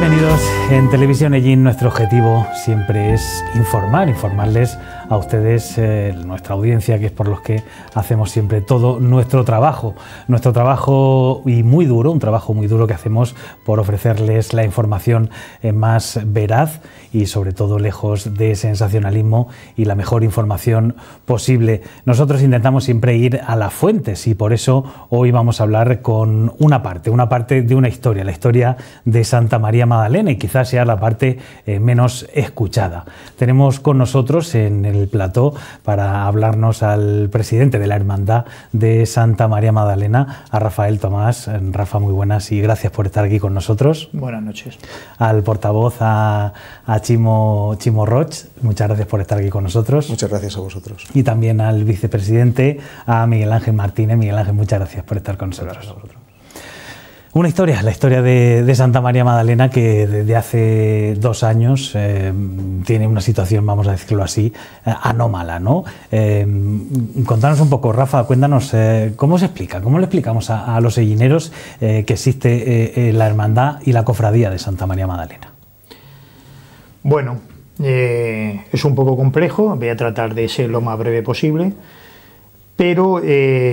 Bienvenidos en Televisión Ellín. Nuestro objetivo siempre es informarles a ustedes, nuestra audiencia, que es por los que hacemos siempre todo nuestro trabajo y muy duro, un trabajo muy duro que hacemos por ofrecerles la información más veraz y sobre todo lejos de sensacionalismo y la mejor información posible. Nosotros intentamos siempre ir a las fuentes y por eso hoy vamos a hablar con una parte de una historia, la historia de Santa María Magdalena, y quizás sea la parte menos escuchada. Tenemos con nosotros en el plató para hablarnos al presidente de la Hermandad de Santa María Magdalena, a Rafael Tomás. Rafa, muy buenas y gracias por estar aquí con nosotros. Buenas noches. Al portavoz, a Chimo Roig, muchas gracias por estar aquí con nosotros. Muchas gracias a vosotros. Y también al vicepresidente, a Miguel Ángel Martínez. Miguel Ángel, muchas gracias por estar con nosotros. Gracias a vosotros. Una historia, la historia de Santa María Magdalena, que desde hace 2 años tiene una situación, vamos a decirlo así, anómala, ¿no? Contanos un poco, Rafa, cuéntanos, ¿cómo se explica? ¿Cómo le explicamos a los ellineros que existe la hermandad y la cofradía de Santa María Magdalena? Bueno, es un poco complejo, voy a tratar de ser lo más breve posible, pero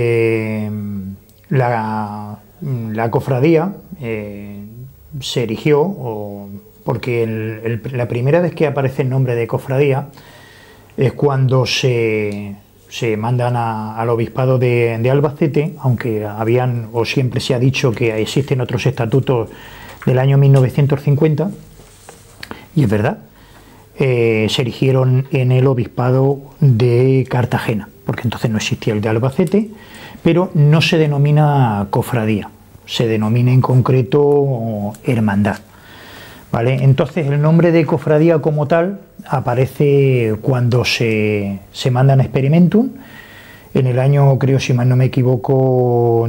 la cofradía se erigió porque la primera vez que aparece el nombre de cofradía es cuando se mandan al obispado de Albacete, aunque siempre se ha dicho que existen otros estatutos del año 1950, y es verdad, se erigieron en el obispado de Cartagena, porque entonces no existía el de Albacete, pero no se denomina cofradía, se denomina en concreto hermandad, ¿vale? Entonces el nombre de cofradía como tal aparece cuando se mandan a Experimentum, en el año, creo, si mal no me equivoco,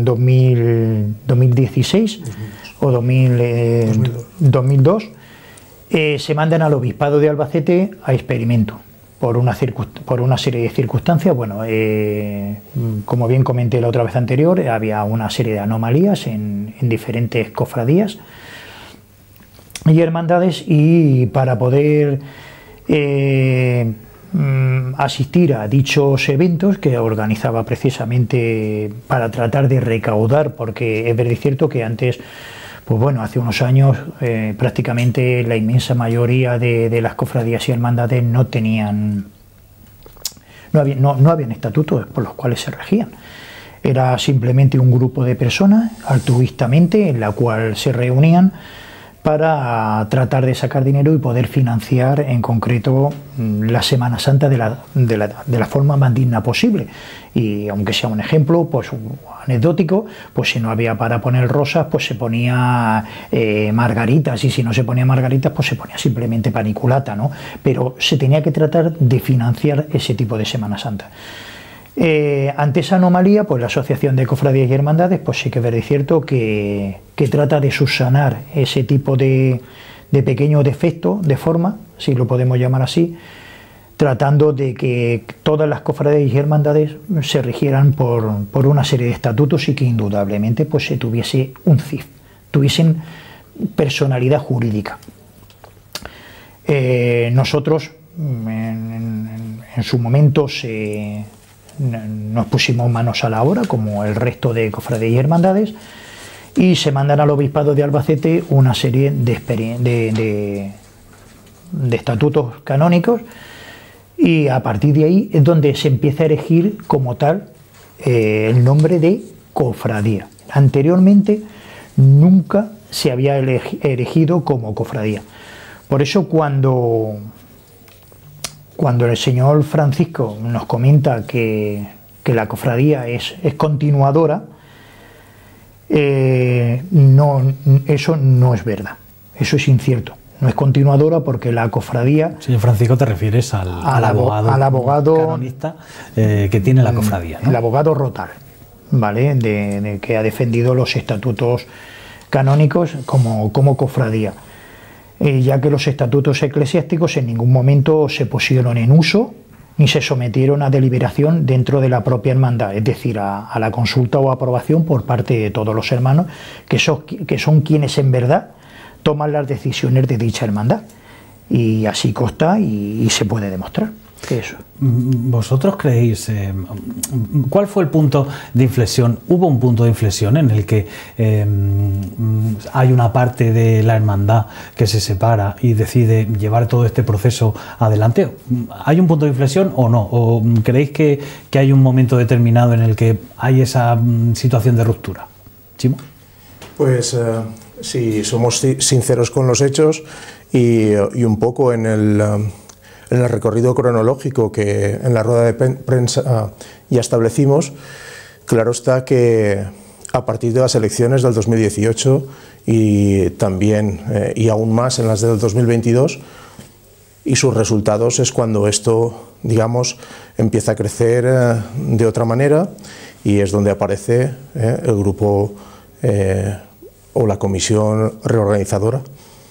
2016 o 2002, se mandan al obispado de Albacete a Experimentum. Por una serie de circunstancias, bueno, como bien comenté la otra vez anterior, había una serie de anomalías en diferentes cofradías y hermandades, y para poder asistir a dichos eventos que organizaba precisamente para tratar de recaudar, porque es verdad y cierto que antes, pues bueno, hace unos años prácticamente la inmensa mayoría de las cofradías y hermandades no habían estatutos por los cuales se regían. Era simplemente un grupo de personas altruistamente en la cual se reunían para tratar de sacar dinero y poder financiar en concreto la Semana Santa de la forma más digna posible. Y aunque sea un ejemplo pues anecdótico, pues si no había para poner rosas, pues se ponía margaritas, y si no se ponía margaritas, pues se ponía simplemente paniculata, ¿no? Pero se tenía que tratar de financiar ese tipo de Semana Santa. Ante esa anomalía, pues la Asociación de Cofradías y Hermandades, pues sí que es verdad y cierto que trata de subsanar ese tipo de pequeño defecto de forma, si lo podemos llamar así, tratando de que todas las cofradías y hermandades se rigieran por una serie de estatutos y que indudablemente pues se tuviese un CIF, tuviesen personalidad jurídica. Nosotros en su momento nos pusimos manos a la obra, como el resto de cofradías y hermandades, y se mandan al obispado de Albacete una serie de estatutos canónicos, y a partir de ahí es donde se empieza a erigir como tal el nombre de cofradía. Anteriormente nunca se había erigido como cofradía. Por eso cuando el señor Francisco nos comenta que la cofradía es continuadora, eso no es verdad, eso es incierto. No es continuadora porque la cofradía... Señor Francisco, te refieres al abogado canonista que tiene la cofradía, ¿no? El abogado Rotal, ¿vale? Que ha defendido los estatutos canónicos como cofradía. Ya que los estatutos eclesiásticos en ningún momento se pusieron en uso ni se sometieron a deliberación dentro de la propia hermandad, es decir, a la consulta o aprobación por parte de todos los hermanos, que son quienes en verdad toman las decisiones de dicha hermandad. Y así consta y se puede demostrar que eso. ¿Vosotros creéis, cuál fue el punto de inflexión? ¿Hubo un punto de inflexión en el que hay una parte de la hermandad que se separa y decide llevar todo este proceso adelante? ¿Hay un punto de inflexión o no? ¿O creéis que hay un momento determinado en el que hay esa situación de ruptura? ¿Chimo? Pues si somos sinceros con los hechos y un poco en el recorrido cronológico que en la rueda de prensa ya establecimos, claro está que a partir de las elecciones del 2018 y también y aún más en las del 2022 y sus resultados es cuando esto, digamos, empieza a crecer de otra manera y es donde aparece el grupo o la comisión reorganizadora.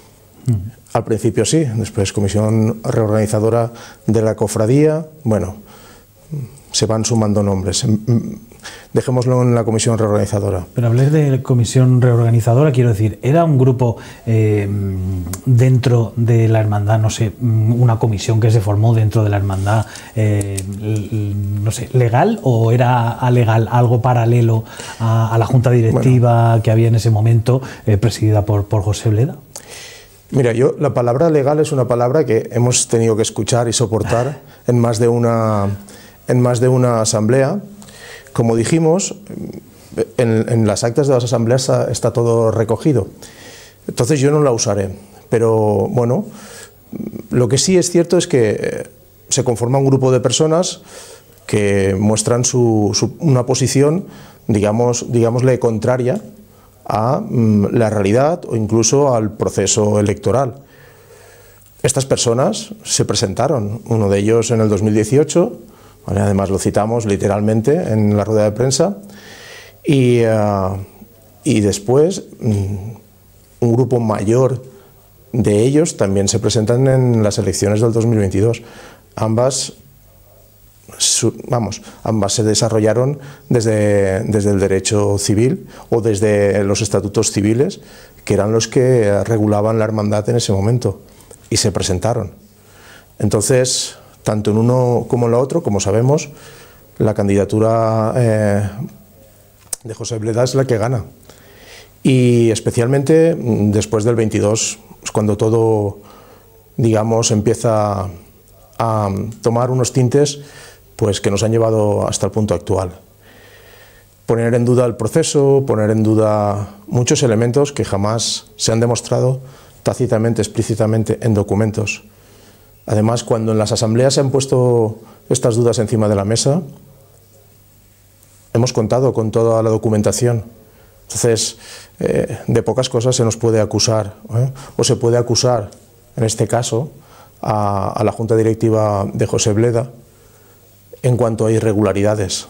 Al principio sí, después comisión reorganizadora de la cofradía, bueno, se van sumando nombres. Dejémoslo en la comisión reorganizadora. Pero hablar de comisión reorganizadora, quiero decir, ¿era un grupo dentro de la hermandad, no sé, una comisión que se formó dentro de la hermandad, no sé, legal o era alegal, algo paralelo a la junta directiva que había en ese momento, presidida por José Bleda? Mira, la palabra legal es una palabra que hemos tenido que escuchar y soportar en más de una asamblea. Como dijimos, en las actas de las asambleas está todo recogido. Entonces yo no la usaré. Pero bueno, lo que sí es cierto es que se conforma un grupo de personas que muestran una posición, digámosle, contraria a la realidad o incluso al proceso electoral. Estas personas se presentaron, uno de ellos en el 2018, ¿vale? Además lo citamos literalmente en la rueda de prensa, y después un grupo mayor de ellos también se presentan en las elecciones del 2022. Ambas se desarrollaron desde el derecho civil o desde los estatutos civiles, que eran los que regulaban la hermandad en ese momento, y se presentaron. Entonces, tanto en uno como en lo otro, como sabemos, la candidatura de José Bleda es la que gana. Y especialmente después del 22, es cuando todo, digamos, empieza a tomar unos tintes pues que nos han llevado hasta el punto actual. Poner en duda el proceso, poner en duda muchos elementos que jamás se han demostrado tácitamente, explícitamente en documentos. Además, cuando en las asambleas se han puesto estas dudas encima de la mesa, hemos contado con toda la documentación. Entonces, de pocas cosas se nos puede acusar, o se puede acusar, en este caso, a la Junta Directiva de José Bleda, en cuanto a irregularidades.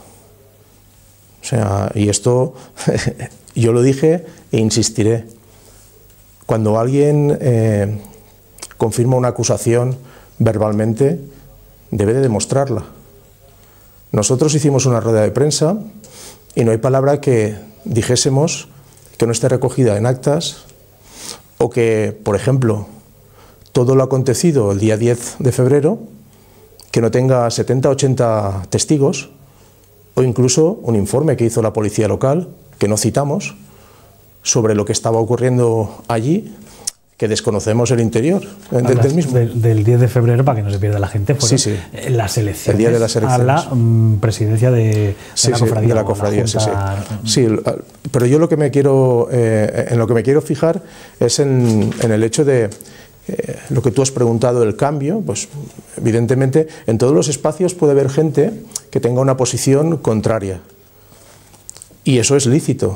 O sea, y esto yo lo dije e insistiré. Cuando alguien confirma una acusación verbalmente, debe de demostrarla. Nosotros hicimos una rueda de prensa y no hay palabra que dijésemos que no esté recogida en actas o que, por ejemplo, todo lo acontecido el día 10 de febrero que no tenga 70 o 80 testigos, o incluso un informe que hizo la policía local, que no citamos, sobre lo que estaba ocurriendo allí, que desconocemos el interior del mismo. Del 10 de febrero, para que no se pierda la gente, fueron las elecciones, el día de las elecciones, a la presidencia de la cofradía. De la cofradía, sí. Pero yo lo que me quiero, en lo que me quiero fijar es en el hecho de lo que tú has preguntado, el cambio. Pues evidentemente en todos los espacios puede haber gente que tenga una posición contraria y eso es lícito,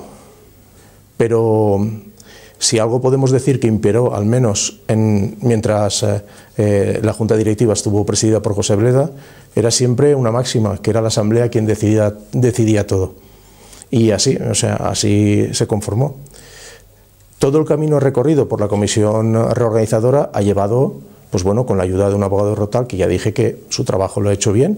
pero si algo podemos decir que imperó, al menos mientras la Junta Directiva estuvo presidida por José Bleda, era siempre una máxima, que era la Asamblea quien decidía todo, y así, o sea, así se conformó. Todo el camino recorrido por la comisión reorganizadora ha llevado, pues bueno, con la ayuda de un abogado rotal, que ya dije que su trabajo lo ha hecho bien,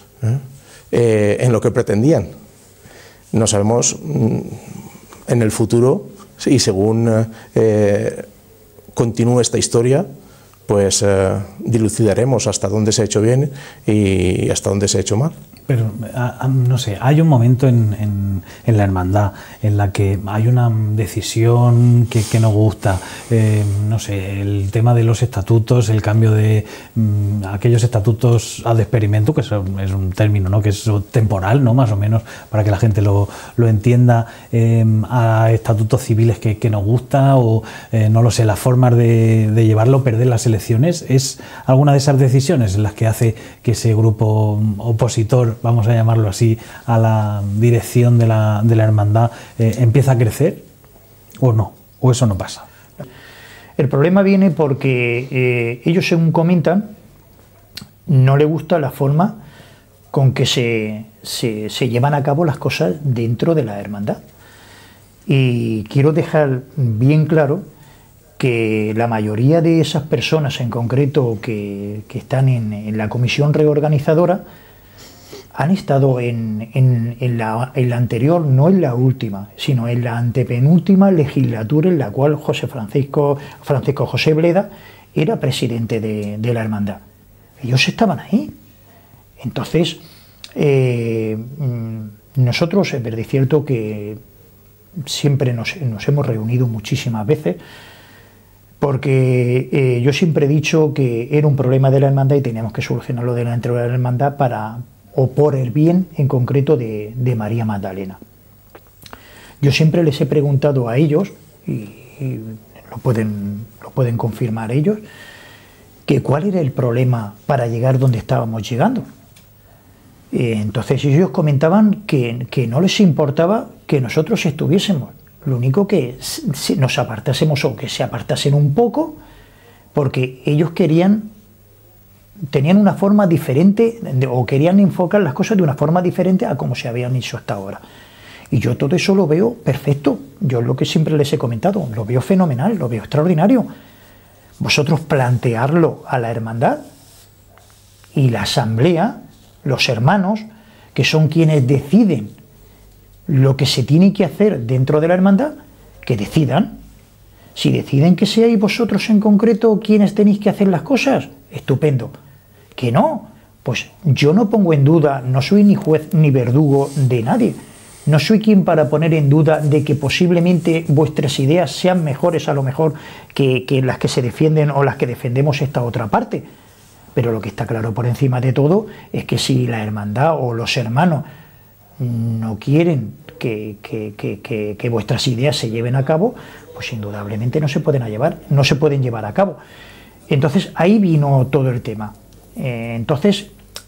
en lo que pretendían. No sabemos en el futuro, y según continúe esta historia, pues dilucidaremos hasta dónde se ha hecho bien y hasta dónde se ha hecho mal. Pero, no sé, hay un momento en la hermandad en la que hay una decisión que no gusta, no sé, el tema de los estatutos, el cambio de aquellos estatutos ad experimento, que es un término, ¿no?, que es temporal, ¿no?, más o menos, para que la gente lo entienda, a estatutos civiles que nos gusta, o no lo sé, las formas de llevarlo, perder las elecciones. ¿Es alguna de esas decisiones en las que hace que ese grupo opositor, vamos a llamarlo así, a la dirección de la hermandad, empieza a crecer, o no, o eso no pasa? El problema viene porque ellos, según comentan, no les gusta la forma con que se llevan a cabo las cosas dentro de la hermandad. Y quiero dejar bien claro que la mayoría de esas personas en concreto que están en la comisión reorganizadora han estado en la anterior, no en la última, sino en la antepenúltima legislatura, en la cual Francisco José Bleda era presidente de la hermandad. Ellos estaban ahí. Entonces, nosotros, es verdad y cierto que siempre nos hemos reunido muchísimas veces, porque yo siempre he dicho que era un problema de la hermandad y teníamos que solucionarlo dentro de la hermandad o por el bien en concreto de María Magdalena. Yo siempre les he preguntado a ellos, y lo pueden confirmar ellos, que cuál era el problema para llegar donde estábamos llegando. Entonces ellos comentaban que no les importaba que nosotros estuviésemos, lo único que nos apartásemos o que se apartasen un poco, porque ellos tenían una forma diferente o querían enfocar las cosas de una forma diferente a como se habían hecho hasta ahora. Y yo todo eso lo veo perfecto. Yo lo que siempre les he comentado, lo veo fenomenal, lo veo extraordinario. Vosotros plantearlo a la hermandad y la asamblea, los hermanos, que son quienes deciden lo que se tiene que hacer dentro de la hermandad, que decidan. Si deciden que seáis vosotros en concreto quienes tenéis que hacer las cosas, estupendo. Que no, pues yo no pongo en duda, no soy ni juez ni verdugo de nadie. No soy quien para poner en duda de que posiblemente vuestras ideas sean mejores a lo mejor que las que se defienden o las que defendemos esta otra parte. Pero lo que está claro por encima de todo es que si la hermandad o los hermanos no quieren que vuestras ideas se lleven a cabo, pues indudablemente no se pueden llevar a cabo. Entonces ahí vino todo el tema. Entonces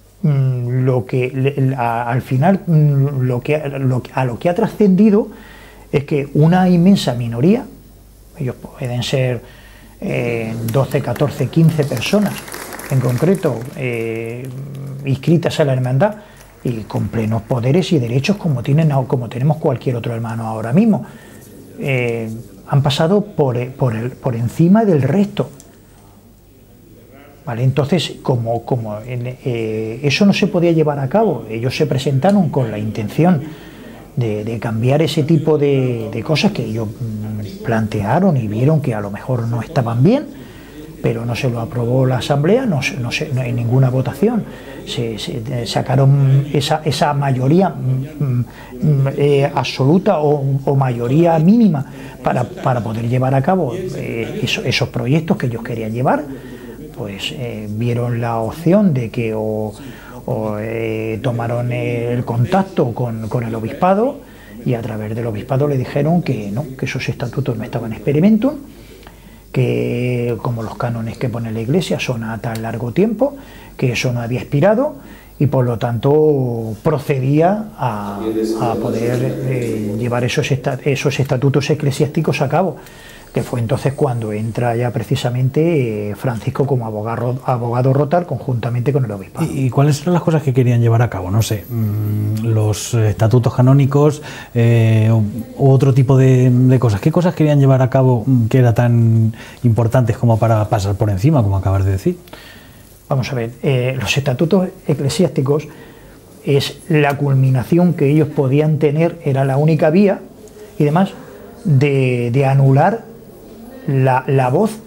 al final a lo que ha trascendido es que una inmensa minoría, ellos pueden ser 12, 14, 15 personas en concreto inscritas a la hermandad y con plenos poderes y derechos como tenemos cualquier otro hermano ahora mismo, han pasado por encima del resto. ¿Vale? Entonces, eso no se podía llevar a cabo, ellos se presentaron con la intención de cambiar ese tipo de cosas que ellos plantearon y vieron que a lo mejor no estaban bien, pero no se lo aprobó la asamblea, no en ninguna votación. Se sacaron esa mayoría absoluta o mayoría mínima para poder llevar a cabo esos proyectos que ellos querían llevar. Pues vieron la opción de que tomaron el contacto con el obispado y a través del obispado le dijeron que no, que esos estatutos no estaban experimentum, que como los cánones que pone la Iglesia son a tan largo tiempo, que eso no había expirado y por lo tanto procedía a poder llevar esos estatutos eclesiásticos a cabo, que fue entonces cuando entra ya precisamente Francisco como abogado rotal conjuntamente con el obispado. ¿Y cuáles eran las cosas que querían llevar a cabo? No sé, los estatutos canónicos u otro tipo de cosas. ¿Qué cosas querían llevar a cabo que eran tan importantes como para pasar por encima, como acabas de decir? Vamos a ver, los estatutos eclesiásticos es la culminación que ellos podían tener, era la única vía y demás de anular la voz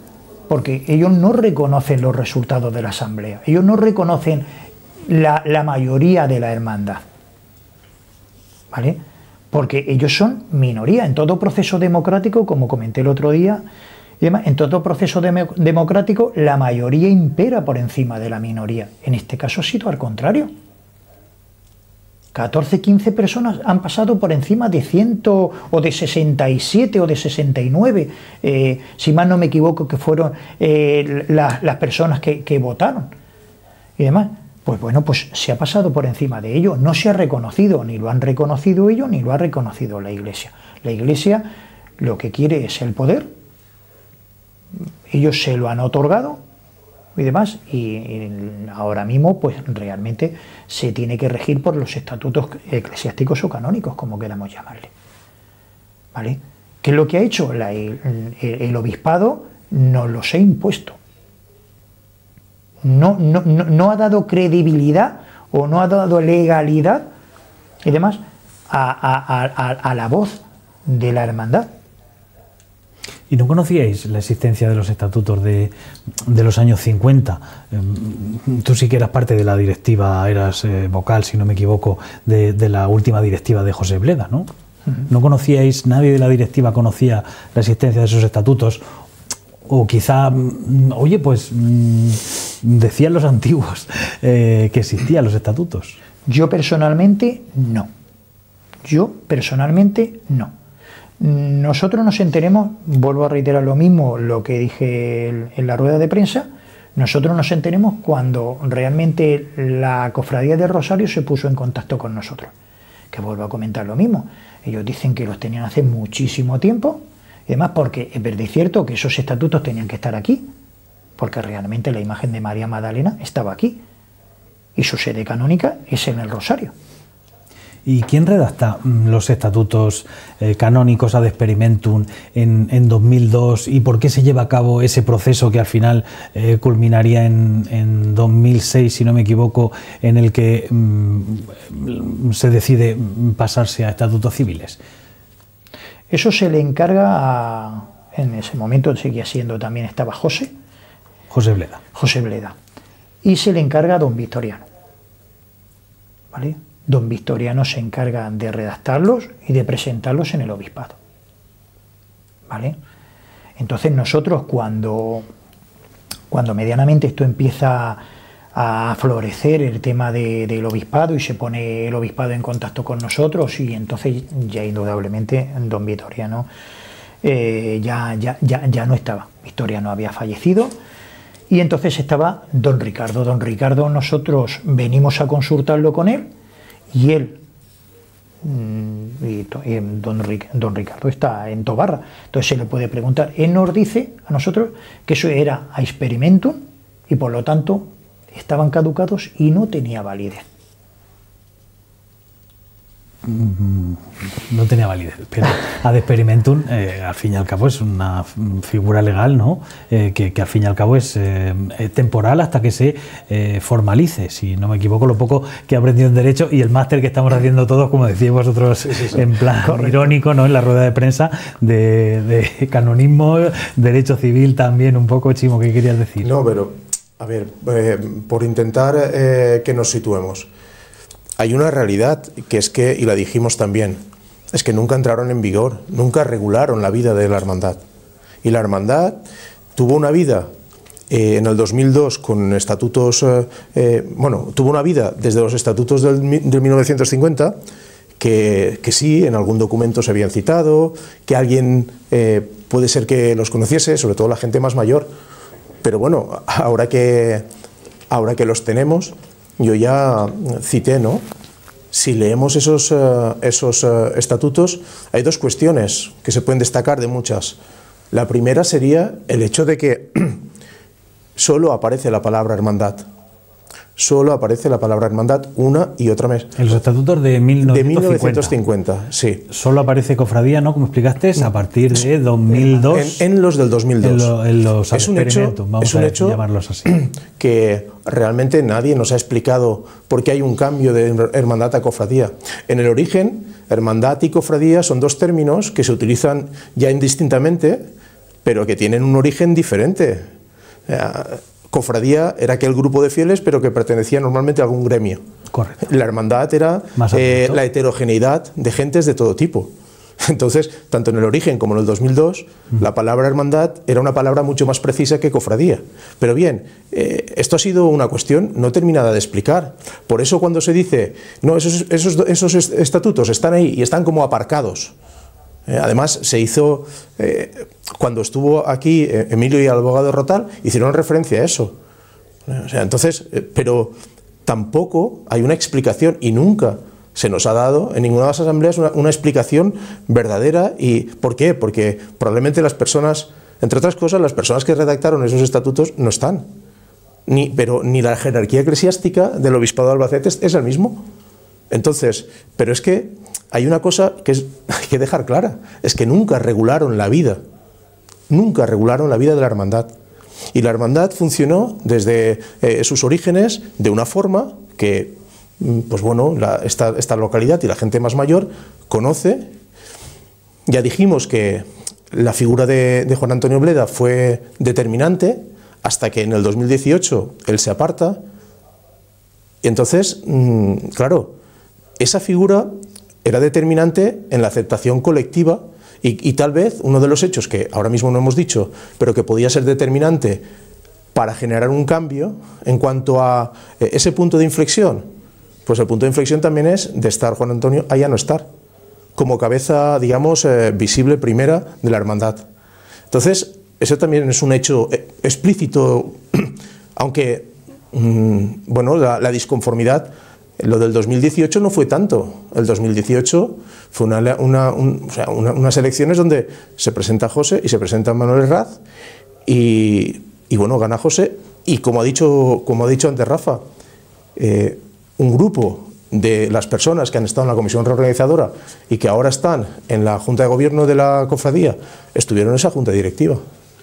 Porque ellos no reconocen los resultados de la asamblea, ellos no reconocen la mayoría de la hermandad, ¿vale? Porque ellos son minoría en todo proceso democrático, como comenté el otro día, y además, en todo proceso democrático la mayoría impera por encima de la minoría. En este caso ha sido al contrario. 14, 15 personas han pasado por encima de 100 o de 67 o de 69, si mal no me equivoco, que fueron las personas que votaron. Y demás, pues bueno, pues se ha pasado por encima de ello. No se ha reconocido, ni lo han reconocido ellos, ni lo ha reconocido la Iglesia. La Iglesia lo que quiere es el poder. Ellos se lo han otorgado y demás, y ahora mismo pues realmente se tiene que regir por los estatutos eclesiásticos o canónicos, como queramos llamarle, ¿vale? ¿Qué es lo que ha hecho? El obispado nos los ha impuesto. No ha dado credibilidad o no ha dado legalidad y demás a la voz de la hermandad. ¿Y no conocíais la existencia de los estatutos de los años 50? Tú sí que eras parte de la directiva, eras vocal, si no me equivoco, de la última directiva de José Bleda, ¿no? ¿No conocíais, nadie de la directiva conocía la existencia de esos estatutos? O quizá, oye, pues decían los antiguos que existían los estatutos. Yo personalmente no. Nosotros nos enteremos, vuelvo a reiterar lo mismo, lo que dije en la rueda de prensa, nosotros nos enteremos cuando realmente la Cofradía del Rosario se puso en contacto con nosotros. Que vuelvo a comentar lo mismo. Ellos dicen que los tenían hace muchísimo tiempo, y además porque es verdad y cierto que esos estatutos tenían que estar aquí, porque realmente la imagen de María Magdalena estaba aquí, y su sede canónica es en el Rosario. ¿Y quién redacta los estatutos canónicos ad experimentum en 2002? ¿Y por qué se lleva a cabo ese proceso que al final culminaría en 2006, si no me equivoco, en el que se decide pasarse a estatutos civiles? Eso se le encarga en ese momento seguía siendo también, estaba José Bleda. Y se le encarga a don Victoriano, ¿vale? Don Victoriano se encarga de redactarlos y de presentarlos en el obispado, ¿vale? Entonces nosotros cuando medianamente esto empieza a florecer el tema del obispado y se pone el obispado en contacto con nosotros, y entonces ya indudablemente don Victoriano ya no estaba. Victoriano había fallecido. Y entonces estaba don Ricardo. Don Ricardo, nosotros venimos a consultarlo con él, y él, don Ricardo está en Tobarra, entonces se le puede preguntar. Él nos dice a nosotros que eso era a experimentum y por lo tanto estaban caducados y no tenía validez. No tenía validez, pero ad experimentum al fin y al cabo es una figura legal, ¿no? Que al fin y al cabo es temporal hasta que se formalice, si no me equivoco, lo poco que he aprendido en Derecho y el máster que estamos haciendo todos, como decíais vosotros, en plan irónico, ¿no? En la rueda de prensa de canonismo, Derecho Civil también, un poco, Chimo, ¿qué querías decir? No, pero, a ver, por intentar que nos situemos. Hay una realidad que es que, y la dijimos también, es que nunca entraron en vigor, nunca regularon la vida de la hermandad. Y la hermandad tuvo una vida en el 2002 con estatutos, tuvo una vida desde los estatutos del 1950, que sí, en algún documento se habían citado, que alguien puede ser que los conociese, sobre todo la gente más mayor, pero bueno, ahora que los tenemos. Yo ya cité, ¿no? Si leemos esos estatutos, hay dos cuestiones que se pueden destacar de muchas. La primera sería el hecho de que solo aparece la palabra hermandad. Solo aparece la palabra hermandad una y otra vez. En los estatutos de 1950, sí. Solo aparece cofradía, ¿no? Como explicaste, a partir de 2002. En los del 2002. En los experimentum, vamos a llamarlos así. Que realmente nadie nos ha explicado por qué hay un cambio de hermandad a cofradía. En el origen, hermandad y cofradía son dos términos que se utilizan ya indistintamente, pero que tienen un origen diferente. Cofradía era aquel grupo de fieles, pero que pertenecía normalmente a algún gremio. Correcto. La hermandad era la heterogeneidad de gentes de todo tipo. Entonces, tanto en el origen como en el 2002, la palabra hermandad era una palabra mucho más precisa que cofradía. Pero bien, esto ha sido una cuestión no terminada de explicar. Por eso cuando se dice, no, esos estatutos están ahí y están como aparcados. Además, se hizo, cuando estuvo aquí Emilio y el abogado Rotal, hicieron referencia a eso. O sea, entonces, pero tampoco hay una explicación, y nunca se nos ha dado en ninguna de las asambleas una explicación verdadera. ¿Y por qué? Porque probablemente las personas, entre otras cosas, las personas que redactaron esos estatutos no están. Pero ni la jerarquía eclesiástica del Obispado de Albacete es el mismo. Entonces, pero es que hay una cosa que hay que dejar clara, es que nunca regularon la vida de la hermandad. Y la hermandad funcionó desde sus orígenes de una forma que, pues bueno, esta localidad y la gente más mayor conoce. Ya dijimos que la figura de Juan Antonio Bleda fue determinante hasta que en el 2018 él se aparta. Y entonces, claro, esa figura era determinante en la aceptación colectiva y tal vez uno de los hechos que ahora mismo no hemos dicho, pero que podía ser determinante para generar un cambio en cuanto a ese punto de inflexión. Pues el punto de inflexión también es de estar Juan Antonio a ya no estar, como cabeza, digamos, visible primera de la hermandad. Entonces, eso también es un hecho explícito, aunque, bueno, la disconformidad. Lo del 2018 no fue tanto. El 2018 fue unas elecciones donde se presenta José y se presenta Manuel Herraz y bueno, gana José y como ha dicho antes Rafa, un grupo de las personas que han estado en la comisión reorganizadora y que ahora están en la Junta de Gobierno de la cofradía, estuvieron en esa Junta Directiva.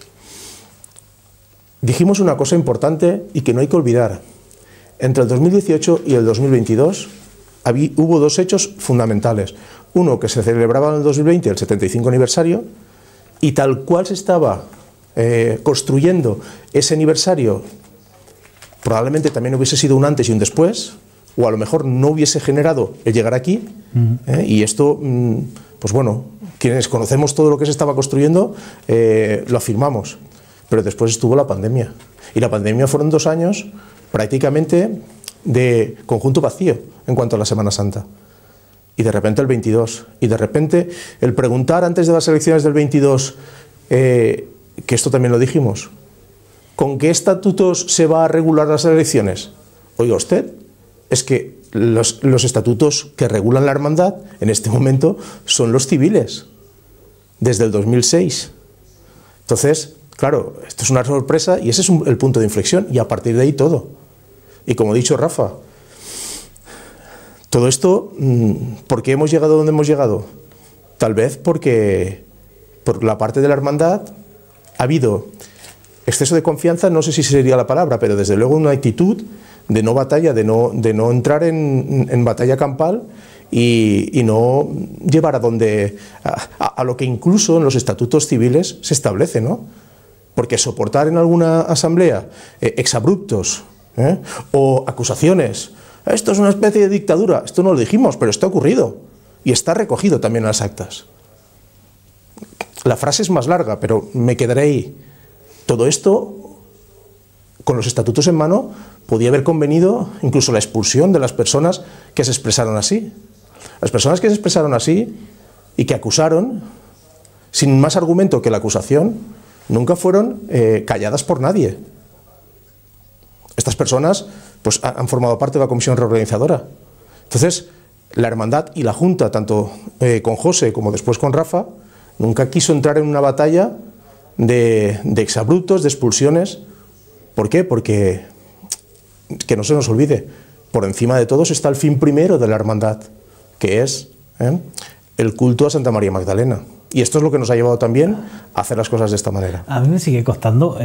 Dijimos una cosa importante y que no hay que olvidar. Entre el 2018 y el 2022 hubo dos hechos fundamentales. Uno, que se celebraba en el 2020 el 75 aniversario y tal cual se estaba construyendo ese aniversario, probablemente también hubiese sido un antes y un después, o a lo mejor no hubiese generado el llegar aquí. Y esto, pues bueno, quienes conocemos todo lo que se estaba construyendo, lo afirmamos. Pero después estuvo la pandemia. Y la pandemia fueron 2 años prácticamente de conjunto vacío en cuanto a la Semana Santa. Y de repente el 22. Y de repente el preguntar antes de las elecciones del 22, que esto también lo dijimos, ¿con qué estatutos se va a regular las elecciones? Oiga usted, es que los estatutos que regulan la hermandad en este momento son los civiles, desde el 2006. Entonces, claro, esto es una sorpresa y ese es el punto de inflexión y a partir de ahí todo. Y como ha dicho Rafa, todo esto, ¿por qué hemos llegado donde hemos llegado? Tal vez porque por la parte de la hermandad ha habido exceso de confianza, no sé si sería la palabra, pero desde luego una actitud de no batalla, de no entrar en batalla campal y no llevar a lo que incluso en los estatutos civiles se establece, ¿no? Porque soportar en alguna asamblea exabruptos o acusaciones, esto es una especie de dictadura, esto no lo dijimos, pero esto ha ocurrido y está recogido también en las actas. La frase es más larga, pero me quedaré ahí. Todo esto, con los estatutos en mano, podía haber convenido incluso la expulsión de las personas que se expresaron así. Las personas que se expresaron así y que acusaron, sin más argumento que la acusación, nunca fueron calladas por nadie. Estas personas pues, han formado parte de la comisión reorganizadora. Entonces, la hermandad y la Junta, tanto con José como después con Rafa, nunca quiso entrar en una batalla de exabruptos, de expulsiones. ¿Por qué? Porque, que no se nos olvide, por encima de todos está el fin primero de la hermandad, que es el culto a Santa María Magdalena. Y esto es lo que nos ha llevado también a hacer las cosas de esta manera. A mí me sigue costando,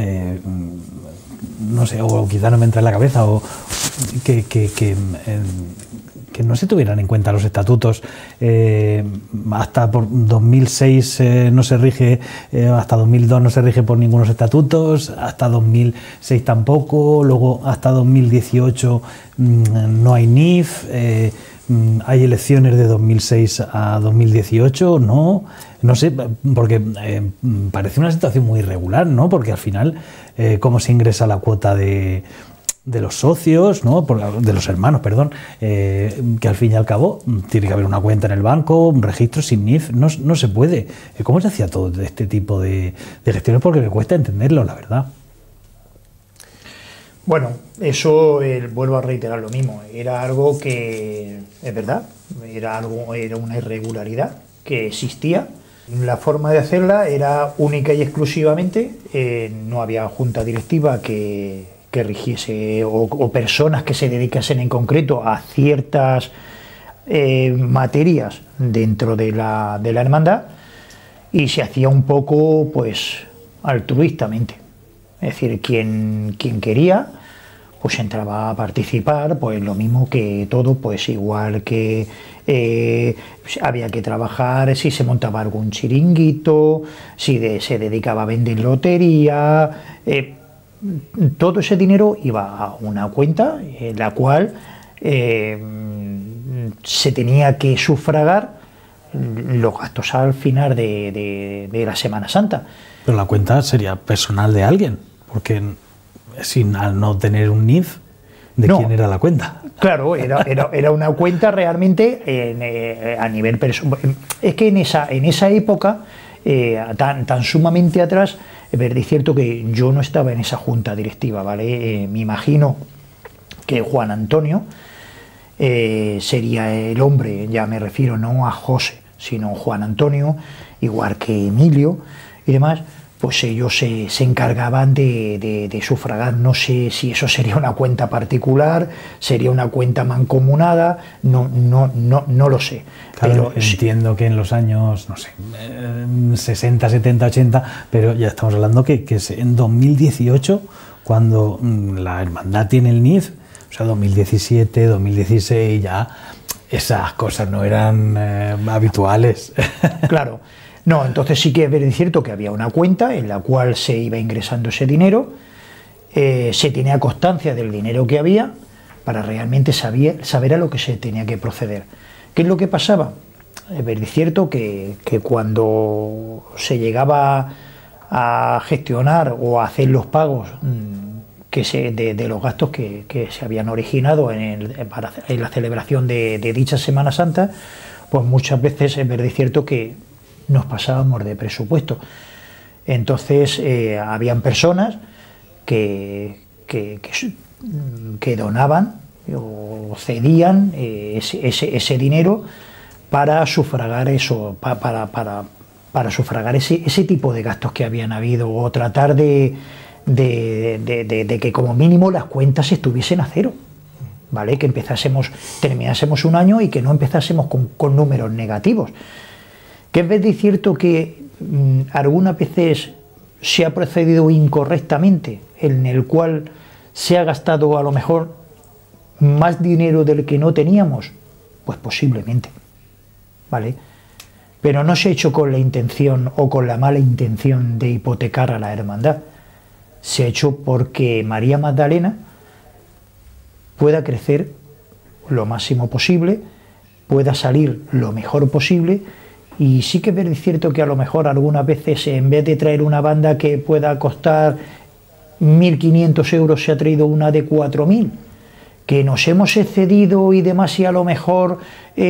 no sé, o quizá no me entra en la cabeza, o que que no se tuvieran en cuenta los estatutos. Hasta por 2006 no se rige, hasta 2002 no se rige por ningunos estatutos, hasta 2006 tampoco, luego hasta 2018 no hay NIF, hay elecciones de 2006 a 2018, no sé, porque parece una situación muy irregular, ¿no? Porque al final, ¿cómo se ingresa la cuota de los socios, ¿no? De los hermanos, perdón, que al fin y al cabo tiene que haber una cuenta en el banco, un registro sin NIF, no se puede. ¿Cómo se hacía todo este tipo de gestiones? Porque me cuesta entenderlo, la verdad. Bueno, eso vuelvo a reiterar lo mismo, era algo que, es verdad, era una irregularidad que existía. La forma de hacerla era única y exclusivamente, no había junta directiva que rigiese o personas que se dedicasen en concreto a ciertas materias dentro de la hermandad, y se hacía un poco pues altruistamente, es decir, quien quería pues entraba a participar, pues lo mismo que todo, pues igual que había que trabajar, si se montaba algún chiringuito, si se dedicaba a vender lotería, todo ese dinero iba a una cuenta en la cual se tenía que sufragar los gastos al final de la Semana Santa. Pero la cuenta sería personal de alguien, porque al no tener un NIF, ¿de quién era la cuenta? Claro, era una cuenta realmente a nivel personal. Es que en esa época, tan sumamente atrás, es verdad, es cierto que yo no estaba en esa junta directiva, ¿vale? Me imagino que Juan Antonio sería el hombre, ya me refiero no a José, sino Juan Antonio, igual que Emilio y demás, pues ellos se encargaban de sufragar. No sé si eso sería una cuenta particular, sería una cuenta mancomunada, no lo sé. Claro, pero entiendo que en los años, no sé, 60, 70, 80, pero ya estamos hablando que en 2018, cuando la hermandad tiene el NIF, o sea, 2017, 2016, ya esas cosas no eran habituales. Claro. No, entonces sí que es cierto que había una cuenta en la cual se iba ingresando ese dinero, se tenía constancia del dinero que había para realmente saber a lo que se tenía que proceder. ¿Qué es lo que pasaba? Es cierto que cuando se llegaba a gestionar o a hacer los pagos de los gastos que se habían originado en la celebración de dicha Semana Santa, pues muchas veces es cierto que nos pasábamos de presupuesto. Entonces habían personas que donaban o cedían ese dinero para sufragar eso, para sufragar ese tipo de gastos que habían habido, o tratar de que como mínimo las cuentas estuviesen a cero, ¿vale? Que terminásemos un año y que no empezásemos con números negativos. Que es cierto que algunas veces se ha procedido incorrectamente, en el cual se ha gastado a lo mejor más dinero del que no teníamos, pues posiblemente, ¿vale? Pero no se ha hecho con la intención o con la mala intención de hipotecar a la hermandad. Se ha hecho porque María Magdalena pueda crecer lo máximo posible, pueda salir lo mejor posible. Y sí que es cierto que a lo mejor algunas veces, en vez de traer una banda que pueda costar 1.500 euros, se ha traído una de 4.000, que nos hemos excedido y demás, y a lo mejor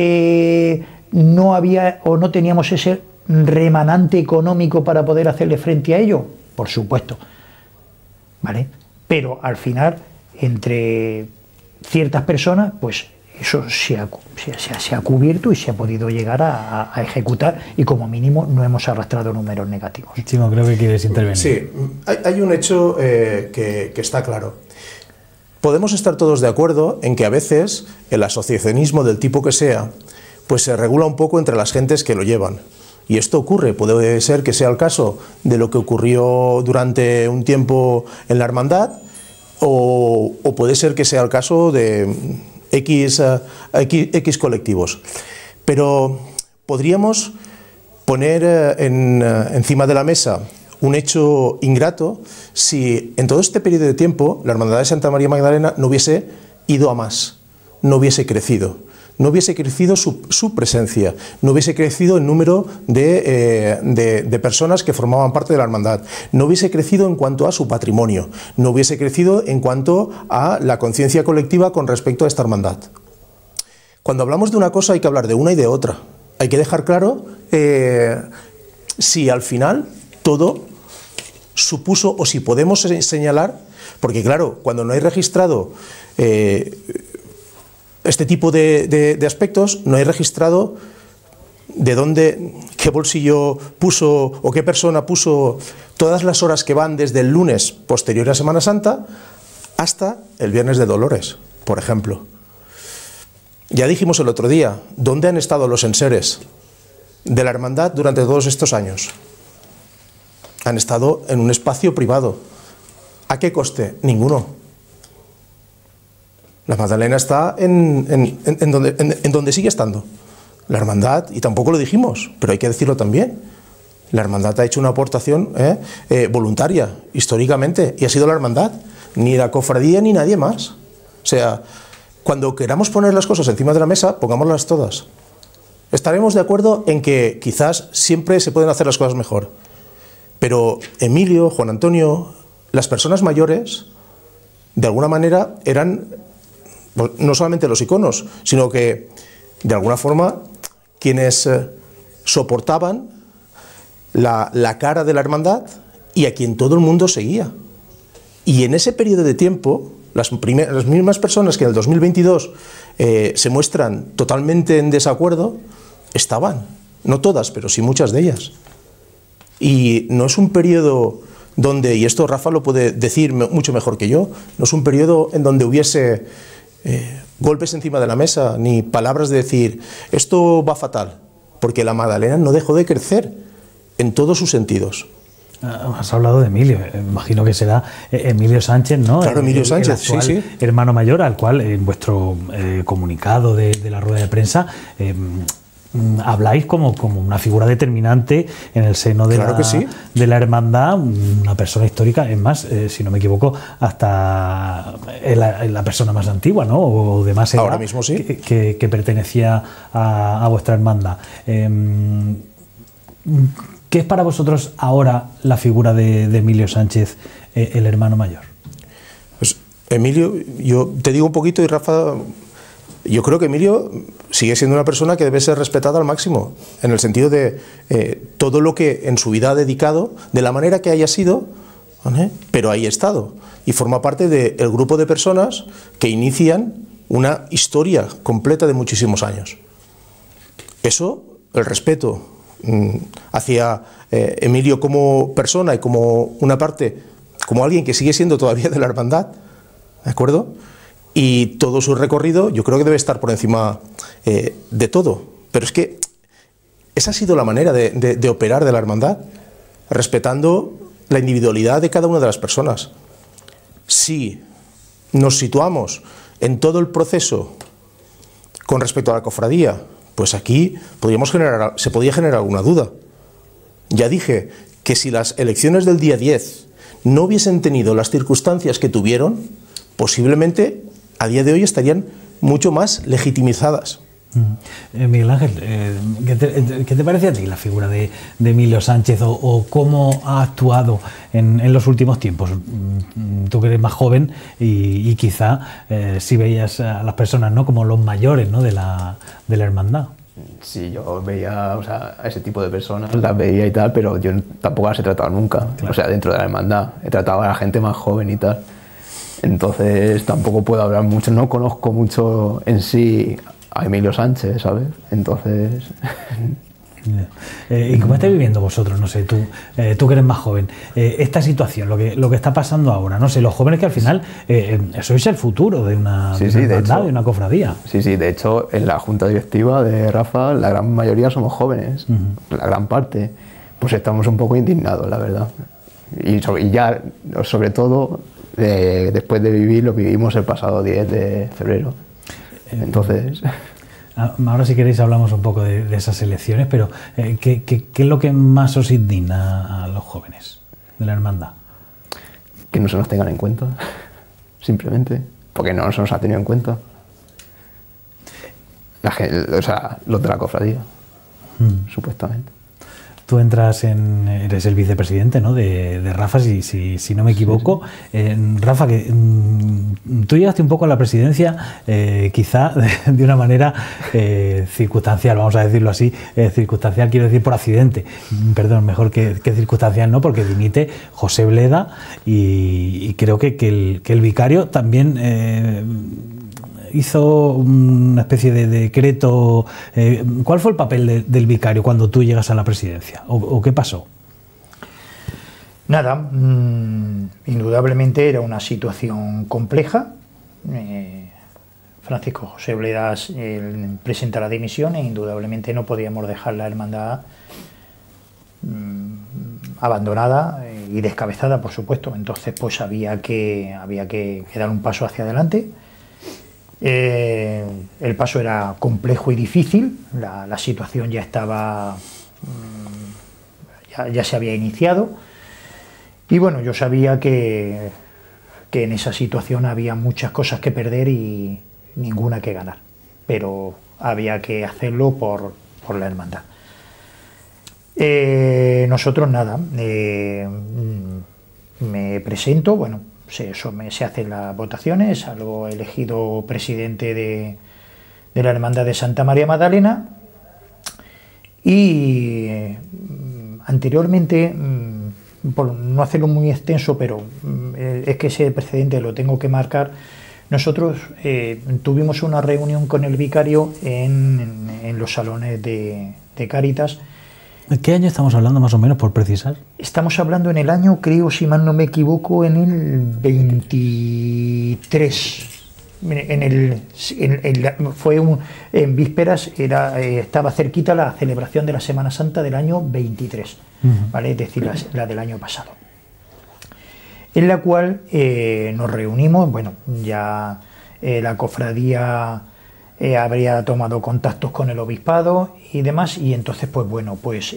no había o no teníamos ese remanente económico para poder hacerle frente a ello, por supuesto, ¿vale? Pero al final, entre ciertas personas, pues eso se ha cubierto y se ha podido llegar a ejecutar, y como mínimo no hemos arrastrado números negativos. Chimo, creo que quieres intervenir. Sí, hay un hecho que está claro. Podemos estar todos de acuerdo en que a veces el asociacionismo del tipo que sea, pues se regula un poco entre las gentes que lo llevan. Y esto ocurre, puede ser que sea el caso de lo que ocurrió durante un tiempo en la hermandad, o puede ser que sea el caso de X colectivos. Pero podríamos poner encima de la mesa un hecho ingrato si en todo este periodo de tiempo la Hermandad de Santa María Magdalena no hubiese ido a más, no hubiese crecido. No hubiese crecido su presencia, no hubiese crecido el número de personas que formaban parte de la hermandad, no hubiese crecido en cuanto a su patrimonio, no hubiese crecido en cuanto a la conciencia colectiva con respecto a esta hermandad. Cuando hablamos de una cosa hay que hablar de una y de otra. Hay que dejar claro si al final todo supuso o si podemos señalar, porque claro, cuando no hay registrado este tipo de aspectos, no hay registrado de dónde, qué bolsillo puso o qué persona puso todas las horas que van desde el lunes posterior a Semana Santa hasta el Viernes de Dolores, por ejemplo. Ya dijimos el otro día, ¿dónde han estado los enseres de la hermandad durante todos estos años? Han estado en un espacio privado. ¿A qué coste? Ninguno. La Magdalena está en donde sigue estando. La hermandad, y tampoco lo dijimos, pero hay que decirlo también, la hermandad ha hecho una aportación voluntaria, históricamente, y ha sido la hermandad, ni la cofradía ni nadie más. O sea, cuando queramos poner las cosas encima de la mesa, pongámoslas todas. Estaremos de acuerdo en que quizás siempre se pueden hacer las cosas mejor, pero Emilio, Juan Antonio, las personas mayores, de alguna manera eran no solamente los iconos, sino que de alguna forma quienes soportaban la cara de la hermandad y a quien todo el mundo seguía. Y en ese periodo de tiempo, las mismas personas que en el 2022 se muestran totalmente en desacuerdo, estaban, no todas, pero sí muchas de ellas. Y no es un periodo donde, y esto Rafa lo puede decir mucho mejor que yo, no es un periodo en donde hubiese golpes encima de la mesa, ni palabras de decir, esto va fatal, porque la Magdalena no dejó de crecer en todos sus sentidos. Has hablado de Emilio, imagino que será Emilio Sánchez, ¿no? Claro, Emilio Sánchez, el actual sí. hermano mayor, al cual en vuestro comunicado de la rueda de prensa habláis como una figura determinante en el seno de, claro que sí, de la hermandad, una persona histórica, es más, si no me equivoco, hasta la persona más antigua, ¿no? O de más edad. Ahora mismo sí. Que pertenecía a vuestra hermandad. ¿Qué es para vosotros ahora la figura de Emilio Sánchez, el hermano mayor? Pues Emilio, yo te digo un poquito y Rafa, yo creo que Emilio sigue siendo una persona que debe ser respetada al máximo, en el sentido de todo lo que en su vida ha dedicado, de la manera que haya sido, ¿vale? Pero ahí ha estado y forma parte del grupo de personas que inician una historia completa de muchísimos años. Eso, el respeto hacia Emilio como persona y como una parte, como alguien que sigue siendo todavía de la hermandad, ¿de acuerdo? Y todo su recorrido yo creo que debe estar por encima de todo. Pero es que esa ha sido la manera de operar de la hermandad, respetando la individualidad de cada una de las personas. Si nos situamos en todo el proceso con respecto a la cofradía, pues aquí se podía generar alguna duda. Ya dije que si las elecciones del día 10 no hubiesen tenido las circunstancias que tuvieron, posiblemente a día de hoy estarían mucho más legitimizadas. Miguel Ángel, ¿qué te parece a ti la figura de Emilio Sánchez o cómo ha actuado en los últimos tiempos? Tú que eres más joven y quizá si veías a las personas, ¿no?, como los mayores, ¿no?, de la hermandad. Sí, yo veía, o sea, a ese tipo de personas, las veía y tal, pero yo tampoco las he tratado nunca. Claro. O sea, dentro de la hermandad he tratado a la gente más joven y tal. Entonces tampoco puedo hablar mucho, no conozco mucho en sí a Emilio Sánchez, ¿sabes? Entonces... ¿Y cómo estáis viviendo vosotros? No sé, tú que eres más joven, esta situación, lo que está pasando ahora, no sé, los jóvenes que al final sois el futuro de una hermandad, de una cofradía. Sí, de hecho, en la junta directiva de Rafa, la gran mayoría somos jóvenes, la gran parte, pues estamos un poco indignados, la verdad. Y ya, sobre todo, después de vivir lo que vivimos el pasado 10 de febrero. Entonces... Ahora si queréis hablamos un poco de esas elecciones, pero ¿qué es lo que más os indigna a los jóvenes de la hermandad? Que no se nos tengan en cuenta, simplemente, porque no se nos ha tenido en cuenta. O sea, los de la cofradía, supuestamente. Tú eres el vicepresidente, ¿no?, de Rafa, si no me equivoco. Sí. Rafa, que tú llegaste un poco a la presidencia quizá de una manera circunstancial, vamos a decirlo así. Circunstancial quiero decir por accidente, perdón, mejor que circunstancial, ¿no?, porque dimite José Bleda y creo que el vicario también... hizo una especie de decreto. ¿Cuál fue el papel del vicario cuando tú llegas a la presidencia? ¿O qué pasó? Nada, indudablemente era una situación compleja. Francisco José Bleda presenta la dimisión e indudablemente no podíamos dejar la hermandad abandonada y descabezada, por supuesto. Entonces pues había que dar un paso hacia adelante. El paso era complejo y difícil, la situación ya estaba, ya se había iniciado y bueno, yo sabía que en esa situación había muchas cosas que perder y ninguna que ganar, pero había que hacerlo por la hermandad. Nosotros nada, me presento, bueno, se hacen las votaciones, salgo elegido presidente de la Hermandad de Santa María Magdalena y anteriormente, por no hacerlo muy extenso, pero es que ese precedente lo tengo que marcar, nosotros tuvimos una reunión con el vicario en los salones de Cáritas. ¿Qué año estamos hablando más o menos, por precisar? Estamos hablando en el año, creo, si mal no me equivoco, en el 23. En vísperas, estaba cerquita la celebración de la Semana Santa del año 23, ¿vale? Es decir, la del año pasado. En la cual nos reunimos, bueno, ya la cofradía... habría tomado contactos con el obispado y demás, y entonces pues bueno, pues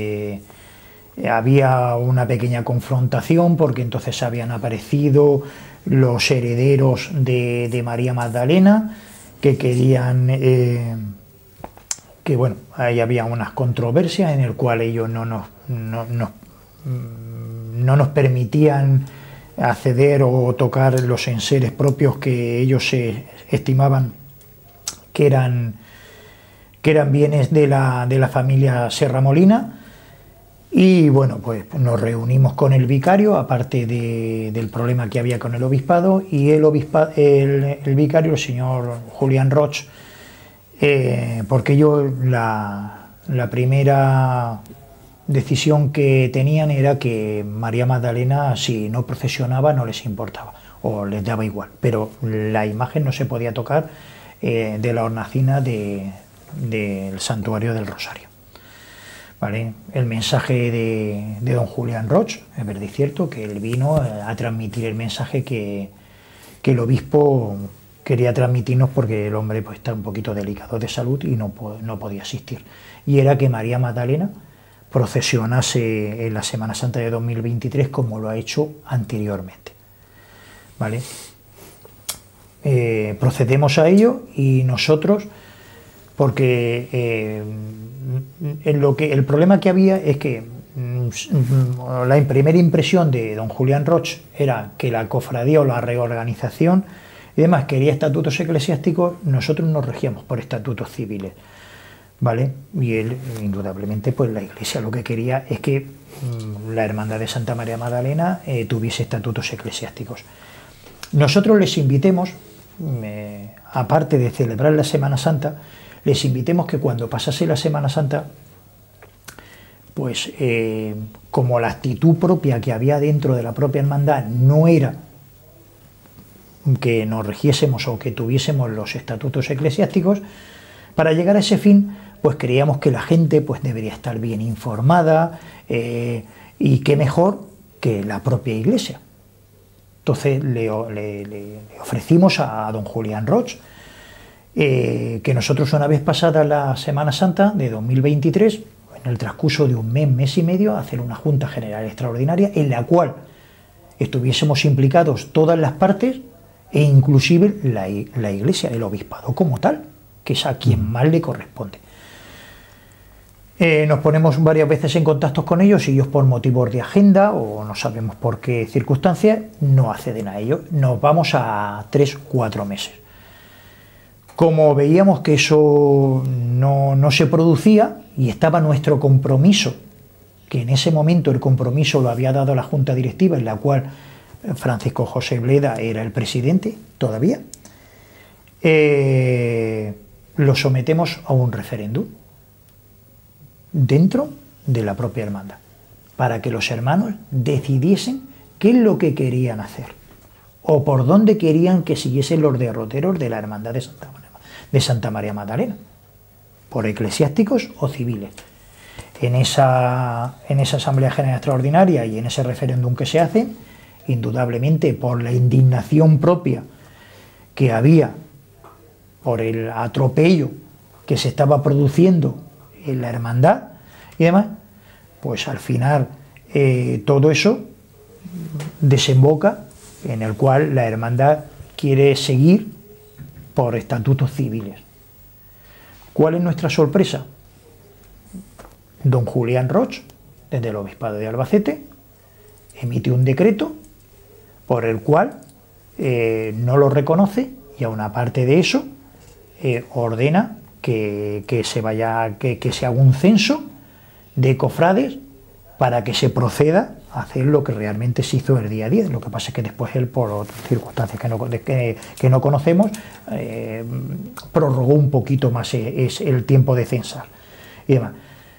había una pequeña confrontación porque entonces habían aparecido los herederos de María Magdalena que querían que bueno, ahí había unas controversias en el cual ellos no nos permitían acceder o tocar los enseres propios que ellos se estimaban que eran bienes de la familia Serramolina. Y bueno, pues nos reunimos con el vicario, aparte del problema que había con el obispado, y el vicario, el señor Julián Roch, porque ellos la primera decisión que tenían era que María Magdalena, si no procesionaba, no les importaba, o les daba igual, pero la imagen no se podía tocar de la hornacina del santuario del Rosario. ¿Vale? El mensaje de don Julián Roch, es verdad y cierto que él vino a transmitir el mensaje que el obispo quería transmitirnos, porque el hombre pues está un poquito delicado de salud y no podía asistir. Y era que María Magdalena procesionase en la Semana Santa de 2023 como lo ha hecho anteriormente. ¿Vale? Procedemos a ello y nosotros, porque el problema que había es que la primera impresión de don Julián Roch era que la cofradía o la reorganización y demás quería estatutos eclesiásticos, nosotros nos regíamos por estatutos civiles, ¿vale? Y él, indudablemente, pues la Iglesia lo que quería es que la Hermandad de Santa María Magdalena tuviese estatutos eclesiásticos. Nosotros les invitemos, aparte de celebrar la Semana Santa, les invitemos que cuando pasase la Semana Santa, pues como la actitud propia que había dentro de la propia hermandad no era que nos rigiésemos o que tuviésemos los estatutos eclesiásticos, para llegar a ese fin, pues creíamos que la gente pues debería estar bien informada, y qué mejor que la propia Iglesia. Entonces le ofrecimos a don Julián Roch que nosotros una vez pasada la Semana Santa de 2023, en el transcurso de un mes, mes y medio, hacer una Junta General Extraordinaria en la cual estuviésemos implicados todas las partes e inclusive la Iglesia, el Obispado como tal, que es a quien más le corresponde. Nos ponemos varias veces en contacto con ellos y ellos por motivos de agenda o no sabemos por qué circunstancias no acceden a ello. Nos vamos a 3-4 meses. Como veíamos que eso no se producía y estaba nuestro compromiso, que en ese momento el compromiso lo había dado la Junta Directiva, en la cual Francisco José Bleda era el presidente todavía, lo sometemos a un referéndum dentro de la propia hermandad, para que los hermanos decidiesen qué es lo que querían hacer o por dónde querían que siguiesen los derroteros de la hermandad de Santa María Magdalena, por eclesiásticos o civiles. En esa Asamblea General Extraordinaria y en ese referéndum que se hace, indudablemente por la indignación propia que había por el atropello que se estaba produciendo en la hermandad y demás, pues al final todo eso desemboca en el cual la hermandad quiere seguir por estatutos civiles. ¿Cuál es nuestra sorpresa? Don Julián Roch, desde el Obispado de Albacete, emite un decreto por el cual no lo reconoce y aun aparte de eso ordena que se haga un censo de cofrades para que se proceda a hacer lo que realmente se hizo el día 10. Lo que pasa es que después él, por otras circunstancias que no conocemos, prorrogó un poquito más el tiempo de censar y demás.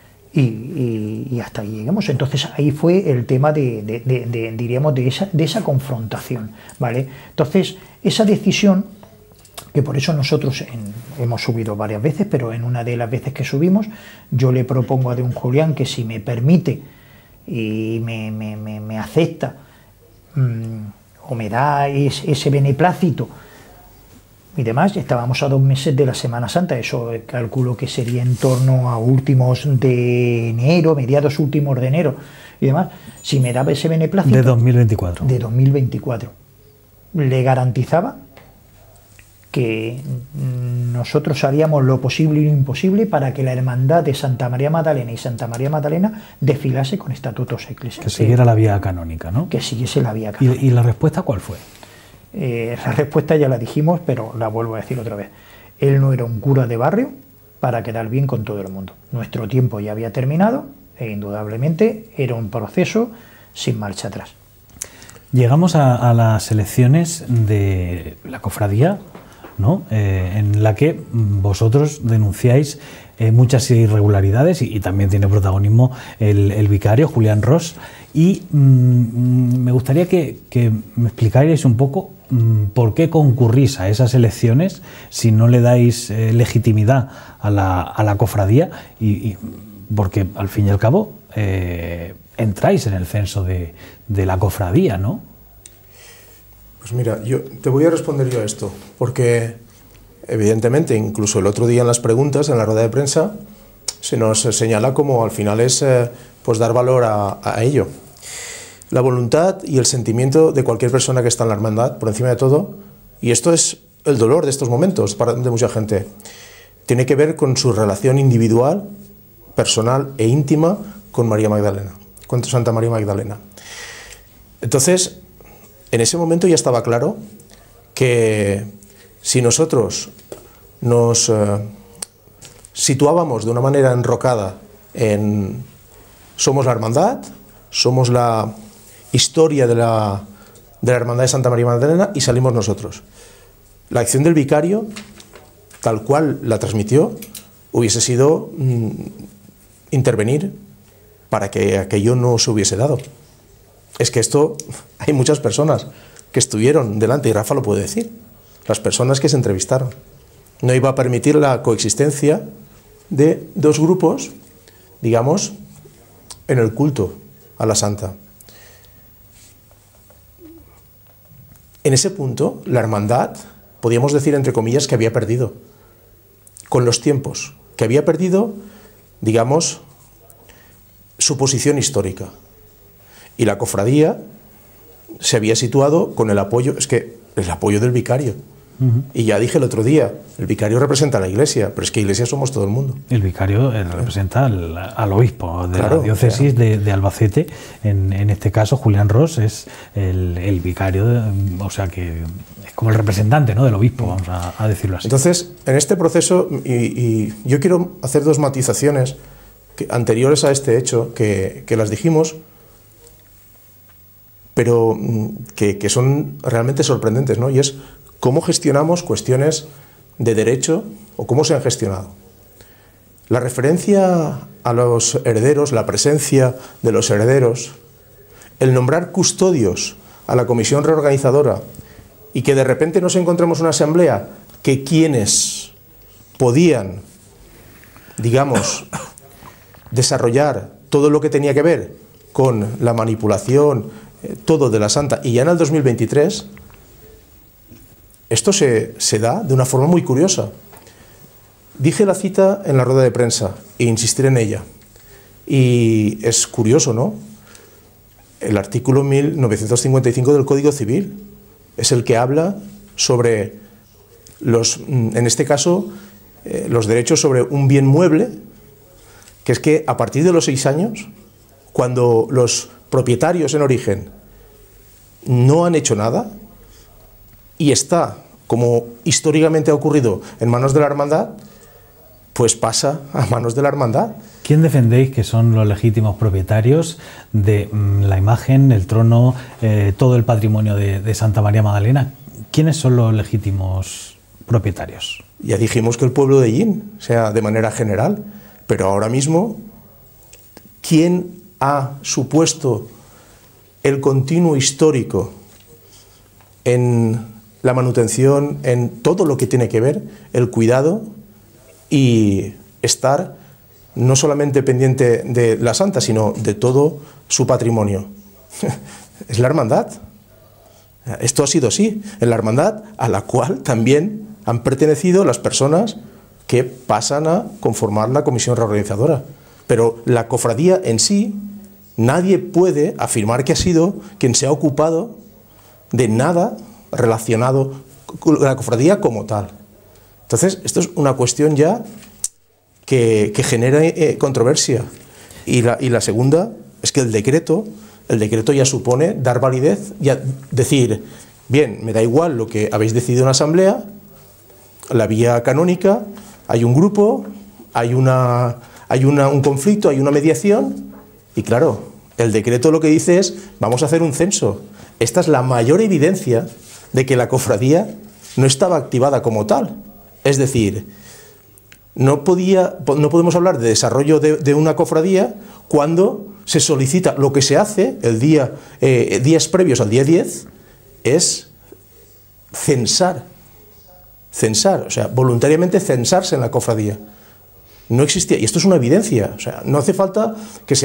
Y hasta ahí llegamos. Entonces ahí fue el tema diríamos de esa confrontación, ¿vale? Entonces esa decisión, que por eso nosotros hemos subido varias veces, pero en una de las veces que subimos yo le propongo a don Julián que si me permite y me acepta o me da ese beneplácito y demás. Estábamos a 2 meses de la Semana Santa, eso calculo que sería en torno a últimos de enero, mediados últimos de enero y demás. Si me daba ese beneplácito... De 2024. De 2024. Le garantizaba que nosotros haríamos lo posible y lo imposible para que la hermandad de Santa María Magdalena y Santa María Magdalena desfilase con estatutos eclesiásticos. Que siguiera la vía canónica, ¿no? Que siguiese la vía canónica. ¿Y la respuesta cuál fue? La respuesta ya la dijimos, pero la vuelvo a decir otra vez. Él no era un cura de barrio para quedar bien con todo el mundo. Nuestro tiempo ya había terminado e indudablemente era un proceso sin marcha atrás. Llegamos a las elecciones de la cofradía, ¿no? En la que vosotros denunciáis muchas irregularidades y también tiene protagonismo el vicario Julián Roch. Y me gustaría que me explicarais un poco por qué concurrís a esas elecciones si no le dais legitimidad a la cofradía y porque al fin y al cabo entráis en el censo de la cofradía, ¿no? Pues mira, te voy a responder yo a esto, porque evidentemente incluso el otro día en las preguntas, en la rueda de prensa, se nos señala como al final es pues dar valor a ello. La voluntad y el sentimiento de cualquier persona que está en la hermandad, por encima de todo, y esto es el dolor de estos momentos de mucha gente, tiene que ver con su relación individual, personal e íntima con María Magdalena, con Santa María Magdalena. Entonces, en ese momento ya estaba claro que si nosotros nos situábamos de una manera enrocada en somos la hermandad, somos la historia de la hermandad de Santa María Magdalena y salimos nosotros. La acción del vicario, tal cual la transmitió, hubiese sido intervenir para que aquello no se hubiese dado. Es que esto, hay muchas personas que estuvieron delante, y Rafa lo puede decir, las personas que se entrevistaron. No iba a permitir la coexistencia de dos grupos, digamos, en el culto a la Santa. En ese punto, la hermandad, podíamos decir entre comillas, que había perdido. con los tiempos, que había perdido, digamos, su posición histórica. Y la cofradía se había situado con el apoyo, el apoyo del vicario. Y ya dije el otro día, el vicario representa a la Iglesia, pero es que Iglesia somos todo el mundo. El vicario representa al obispo de claro, la diócesis de Albacete. En este caso, Julián Ros es el vicario, o sea que es como el representante, ¿no?, del obispo, vamos a decirlo así. Entonces, en este proceso, y yo quiero hacer dos matizaciones anteriores a este hecho, que las dijimos, pero que son realmente sorprendentes, ¿no? Y es cómo gestionamos cuestiones de derecho o cómo se han gestionado. La referencia a los herederos, la presencia de los herederos, el nombrar custodios a la comisión reorganizadora y que de repente nos encontremos una asamblea que quienes podían, digamos, desarrollar todo lo que tenía que ver con la manipulación, todo de la Santa, y ya en el 2023, esto se da de una forma muy curiosa. Dije la cita en la rueda de prensa e insistiré en ella. Y es curioso, ¿no? El artículo 1955 del Código Civil es el que habla sobre en este caso, los derechos sobre un bien mueble, que es que a partir de los 6 años, cuando los propietarios en origen no han hecho nada, y está, como históricamente ha ocurrido, en manos de la hermandad, pues pasa a manos de la hermandad. ¿Quién defendéis que son los legítimos propietarios de la imagen, el trono, todo el patrimonio de Santa María Magdalena? ¿Quiénes son los legítimos propietarios? Ya dijimos que el pueblo de Ellín, o sea, de manera general, pero ahora mismo, ¿quién ha supuesto el continuo histórico en la manutención, en todo lo que tiene que ver, el cuidado y estar no solamente pendiente de la Santa, sino de todo su patrimonio? Es la hermandad. Esto ha sido así, en la hermandad a la cual también han pertenecido las personas que pasan a conformar la comisión reorganizadora. Pero la cofradía en sí, nadie puede afirmar que ha sido quien se ha ocupado de nada relacionado con la cofradía como tal. Entonces, esto es una cuestión ya que genera controversia. Y la segunda es que el decreto ya supone dar validez, ya decir, bien, me da igual lo que habéis decidido en la asamblea, la vía canónica, hay un grupo, hay un conflicto, hay una mediación, y claro, el decreto lo que dice es, vamos a hacer un censo. Esta es la mayor evidencia de que la cofradía no estaba activada como tal. Es decir, no podemos hablar de desarrollo de una cofradía cuando se solicita, lo que se hace días previos al día 10 es censar, o sea, voluntariamente censarse en la cofradía. No existía, y esto es una evidencia, o sea, no hace falta que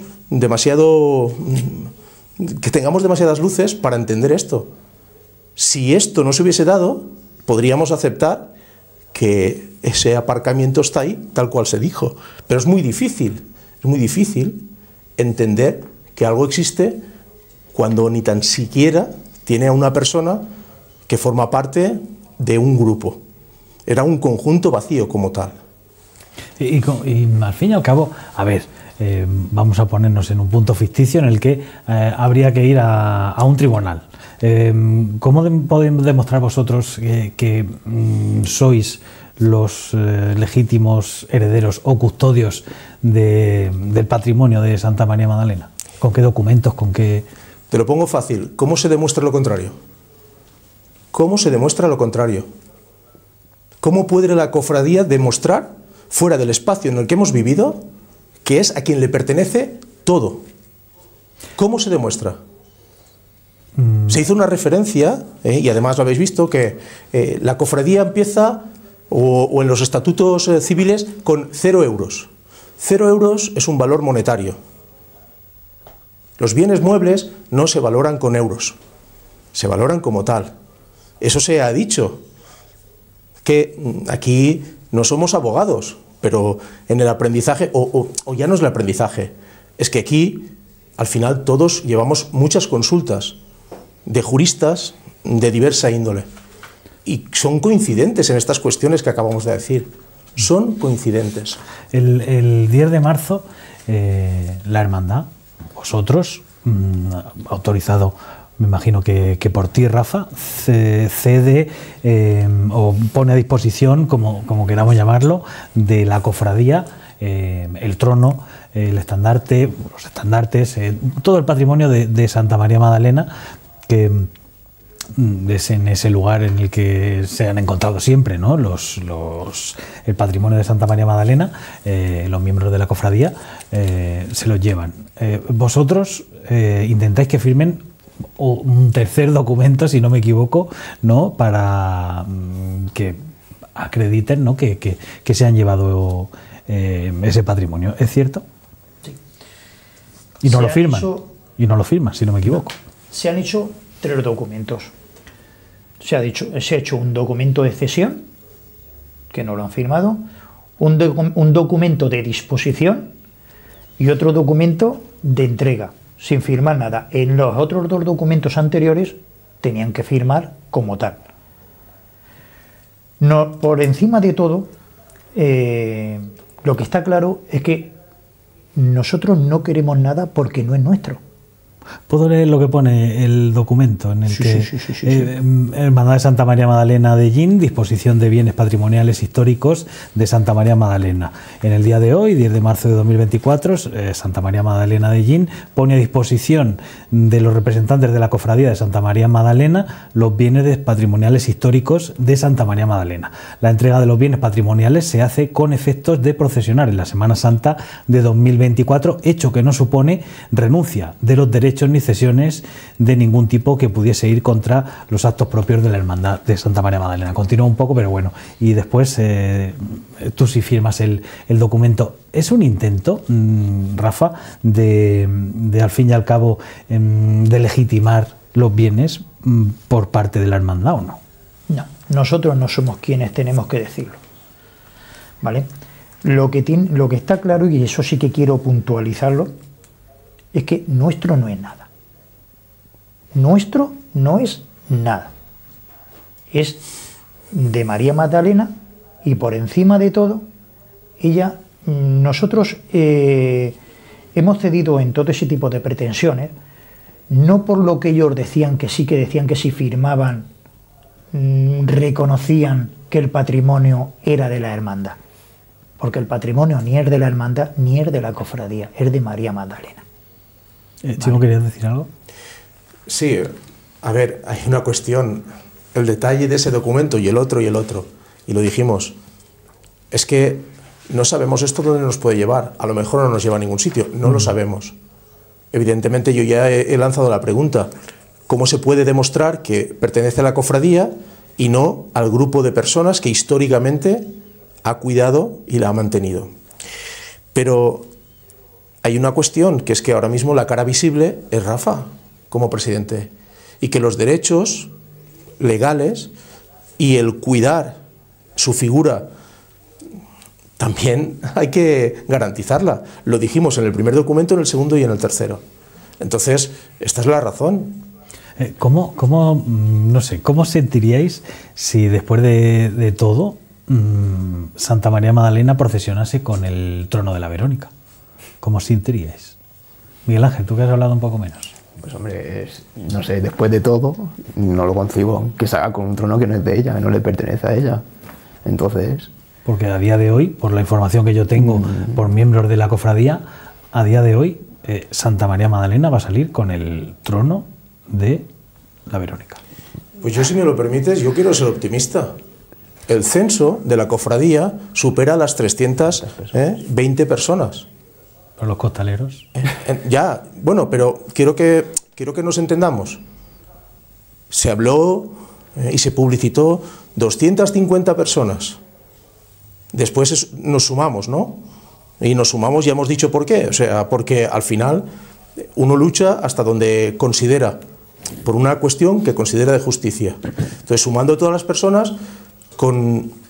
tengamos demasiadas luces para entender esto. Si esto no se hubiese dado, podríamos aceptar que ese aparcamiento está ahí, tal cual se dijo, pero es muy difícil entender que algo existe cuando ni tan siquiera tiene a una persona que forma parte de un grupo. Era un conjunto vacío como tal. Y al fin y al cabo, a ver, vamos a ponernos en un punto ficticio en el que habría que ir a un tribunal. ¿Cómo podéis demostrar vosotros que sois los legítimos herederos o custodios del patrimonio de Santa María Magdalena? ¿Con qué documentos? ¿Con qué...? Te lo pongo fácil. ¿Cómo se demuestra lo contrario? ¿Cómo se demuestra lo contrario? ¿Cómo puede la cofradía demostrar, fuera del espacio en el que hemos vivido, que es a quien le pertenece todo? ¿Cómo se demuestra? Se hizo una referencia, y además lo habéis visto, que la cofradía empieza, o en los estatutos civiles, con 0 euros. 0 euros es un valor monetario. Los bienes muebles no se valoran con euros, se valoran como tal. Eso se ha dicho, que aquí no somos abogados, pero en el aprendizaje, o ya no es el aprendizaje, es que aquí, al final, todos llevamos muchas consultas de juristas de diversa índole. Y son coincidentes en estas cuestiones que acabamos de decir. Son coincidentes. El 10 de marzo, la hermandad, vosotros, autorizado, me imagino que por ti, Rafa, cede o pone a disposición, como queramos llamarlo, de la cofradía, el trono, el estandarte, los estandartes, todo el patrimonio de Santa María Magdalena, que es en ese lugar en el que se han encontrado siempre, ¿no? El patrimonio de Santa María Magdalena, los miembros de la cofradía se los llevan. Vosotros intentáis que firmen un tercer documento, si no me equivoco, ¿no? Para que acrediten, ¿no? que se han llevado ese patrimonio. ¿Es cierto? Sí. Y no lo firman. Y no lo firman, si no me equivoco. Se han hecho 3 documentos. Se ha hecho un documento de cesión, que no lo han firmado, un documento de disposición y otro documento de entrega, sin firmar nada. En los otros 2 documentos anteriores tenían que firmar como tal. No, por encima de todo, lo que está claro es que nosotros no queremos nada porque no es nuestro. ¿Puedo leer lo que pone el documento en el que sí. Hermandad de Santa María Magdalena de Llín, disposición de bienes patrimoniales históricos de Santa María Magdalena? En el día de hoy, 10 de marzo de 2024, Santa María Magdalena de Llín pone a disposición de los representantes de la cofradía de Santa María Magdalena los bienes patrimoniales históricos de Santa María Magdalena. La entrega de los bienes patrimoniales se hace con efectos de procesionar en la Semana Santa de 2024, hecho que no supone renuncia de los derechos ni cesiones de ningún tipo que pudiese ir contra los actos propios de la Hermandad de Santa María Magdalena. Continúa un poco, pero bueno. Y después tú sí firmas el documento. ¿Es un intento, Rafa, de al fin y al cabo de legitimar los bienes por parte de la Hermandad o no? No, nosotros no somos quienes tenemos que decirlo, ¿vale? Lo que está claro, y eso sí que quiero puntualizarlo, es que nuestro no es nada. Nuestro no es nada. Es de María Magdalena y por encima de todo, nosotros hemos cedido en todo ese tipo de pretensiones, no por lo que ellos decían que sí firmaban, reconocían que el patrimonio era de la hermandad, porque el patrimonio ni es de la hermandad ni es de la cofradía, es de María Magdalena. Chico, ¿querías decir algo? Sí, a ver, hay una cuestión, el detalle de ese documento y el otro, y lo dijimos, es que no sabemos esto dónde nos puede llevar, a lo mejor no nos lleva a ningún sitio, no lo sabemos. Evidentemente yo ya he lanzado la pregunta, ¿cómo se puede demostrar que pertenece a la cofradía y no al grupo de personas que históricamente ha cuidado y la ha mantenido? Pero hay una cuestión, que es que ahora mismo la cara visible es Rafa, como presidente, y que los derechos legales y el cuidar su figura también hay que garantizarla. Lo dijimos en el primer documento, en el segundo y en el tercero. Entonces, esta es la razón. No sé, ¿cómo sentiríais si después de todo Santa María Magdalena procesionase con el trono de la Verónica? ¿Cómo sentiríais? Miguel Ángel, tú que has hablado un poco menos. Pues hombre, no sé, después de todo, no lo concibo, que se haga con un trono que no es de ella, que no le pertenece a ella. Entonces... Porque a día de hoy, por la información que yo tengo por miembros de la cofradía, a día de hoy Santa María Magdalena va a salir con el trono de la Verónica. Pues yo, si me lo permites, yo quiero ser optimista. El censo de la cofradía supera las 320 personas. ¿Por los costaleros? Ya, bueno, pero quiero que nos entendamos. Se habló y se publicitó 250 personas. Después nos sumamos, ¿no? Y nos sumamos, ya hemos dicho por qué. O sea, porque al final uno lucha hasta donde considera, por una cuestión que considera de justicia. Entonces, sumando todas las personas, con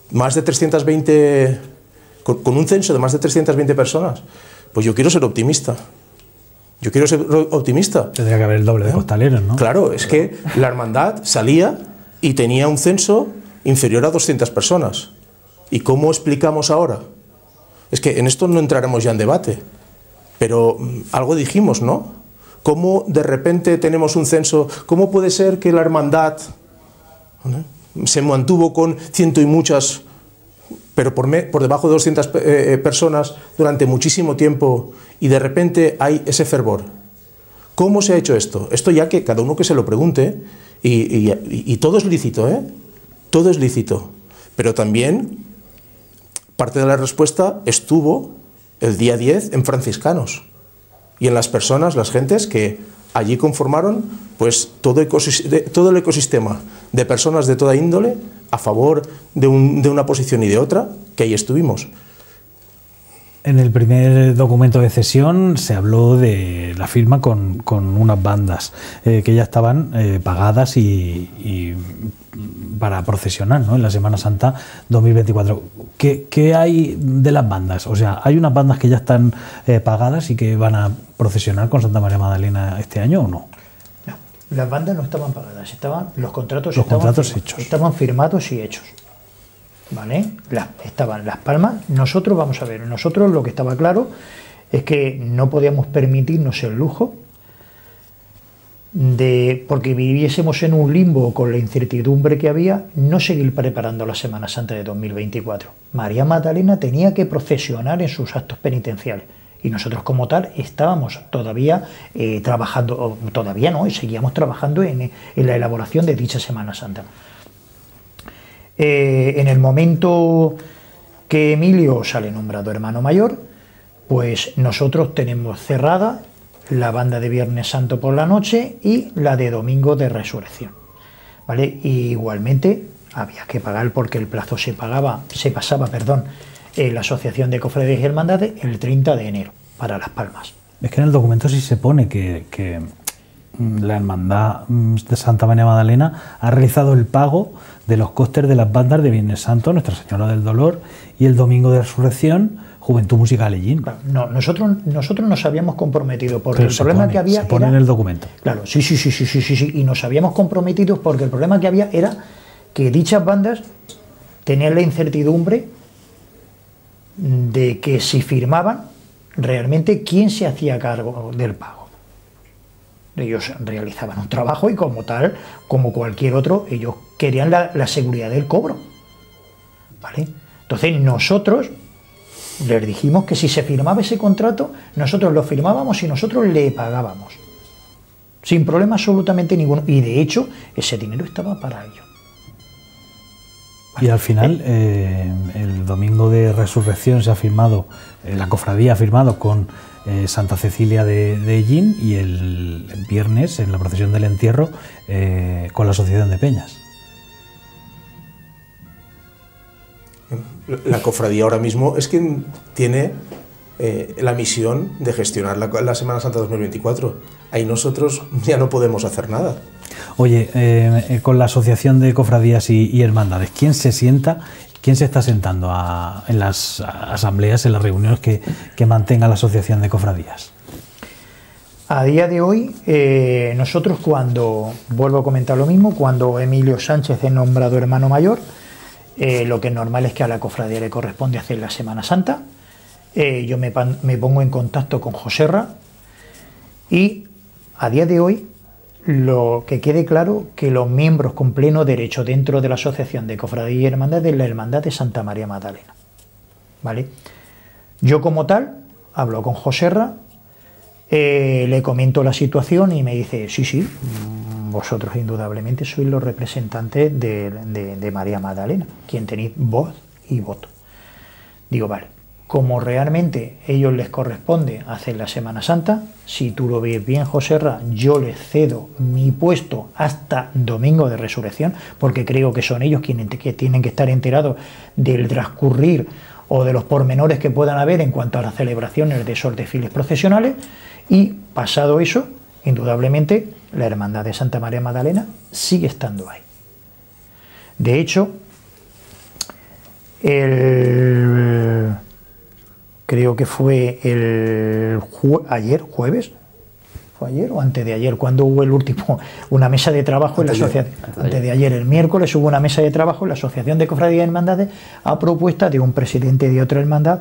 más de 320, con un censo de más de 320 personas, pues yo quiero ser optimista. Yo quiero ser optimista. Tendría que haber el doble de costaleros, ¿no? Claro, es que la hermandad salía y tenía un censo inferior a 200 personas. ¿Y cómo explicamos ahora? Es que en esto no entraremos ya en debate, pero algo dijimos, ¿no? ¿Cómo de repente tenemos un censo? ¿Cómo puede ser que la hermandad se mantuvo con ciento y muchas, pero por debajo de 200 personas durante muchísimo tiempo y de repente hay ese fervor? ¿Cómo se ha hecho esto? Esto ya que cada uno que se lo pregunte, y todo es lícito, ¿eh? Todo es lícito, pero también parte de la respuesta estuvo el día 10 en franciscanos y en las personas, las gentes que allí conformaron pues todo el ecosistema de personas de toda índole a favor de una posición y de otra, que ahí estuvimos. En el primer documento de cesión se habló de la firma con unas bandas que ya estaban pagadas y para procesionar, ¿no?, en la Semana Santa 2024. ¿Qué hay de las bandas? O sea, ¿hay unas bandas que ya están pagadas y que van a procesionar con Santa María Magdalena este año o no? No, las bandas no estaban pagadas, los contratos hechos. Estaban firmados y hechos. ¿Vale? Estaban Las Palmas. Nosotros, vamos a ver, nosotros lo que estaba claro es que no podíamos permitirnos el lujo de, porque viviésemos en un limbo con la incertidumbre que había, no seguir preparando la Semana Santa de 2024. María Magdalena tenía que procesionar en sus actos penitenciales y nosotros como tal estábamos todavía trabajando, todavía no, y seguíamos trabajando en la elaboración de dicha Semana Santa. En el momento que Emilio sale nombrado hermano mayor, pues nosotros tenemos cerrada la banda de Viernes Santo por la noche y la de Domingo de Resurrección, ¿vale? Y igualmente había que pagar porque el plazo se pasaba, en la Asociación de Cofradías y Hermandades el 30 de enero para Las Palmas. Es que en el documento sí se pone que la Hermandad de Santa María Magdalena ha realizado el pago de los costes de las bandas de Viernes Santo, Nuestra Señora del Dolor y el Domingo de Resurrección, Juventud Musical Ellín. Claro, no, nosotros nos habíamos comprometido porque el problema que había se pone en el documento. Claro, sí, y nos habíamos comprometido porque el problema que había era que dichas bandas tenían la incertidumbre de que si firmaban, realmente quién se hacía cargo del pago. Ellos realizaban un trabajo y como tal, como cualquier otro, ellos querían la seguridad del cobro, ¿vale? Entonces nosotros les dijimos que si se firmaba ese contrato, nosotros lo firmábamos y nosotros le pagábamos, sin problema absolutamente ninguno, y de hecho ese dinero estaba para ello. Y al final, el Domingo de Resurrección se ha firmado, la cofradía ha firmado con Santa Cecilia de Ellín y el viernes, en la procesión del entierro, con la Asociación de Peñas. La cofradía ahora mismo es quien tiene la misión de gestionar la Semana Santa 2024. Ahí nosotros ya no podemos hacer nada. Oye, con la Asociación de Cofradías y Hermandades, ¿quién se está sentando en las asambleas, en las reuniones que mantenga la Asociación de Cofradías? A día de hoy, nosotros vuelvo a comentar lo mismo, cuando Emilio Sánchez es nombrado hermano mayor, lo que es normal es que a la cofradía le corresponde hacer la Semana Santa. Yo me pongo en contacto con Joserra y a día de hoy lo que quede claro que los miembros con pleno derecho dentro de la Asociación de Cofradías y Hermandades es la Hermandad de Santa María Magdalena, ¿vale? Yo como tal hablo con Joserra, le comento la situación y me dice sí, vosotros indudablemente sois los representantes de María Magdalena, quien tenéis voz y voto. Digo, vale, como realmente a ellos les corresponde hacer la Semana Santa, si tú lo ves bien, Joserra, yo les cedo mi puesto hasta Domingo de Resurrección, porque creo que son ellos quienes tienen que estar enterados del transcurrir o de los pormenores que puedan haber en cuanto a las celebraciones de esos desfiles procesionales, y pasado eso, indudablemente, la Hermandad de Santa María Magdalena sigue estando ahí. De hecho, creo que fue ayer, jueves, ¿fue ayer o antes de ayer? Cuando hubo el último, una mesa de trabajo en la asociación, antes de ayer, el miércoles hubo una mesa de trabajo en la Asociación de Cofradías y Hermandades a propuesta de un presidente de otra hermandad,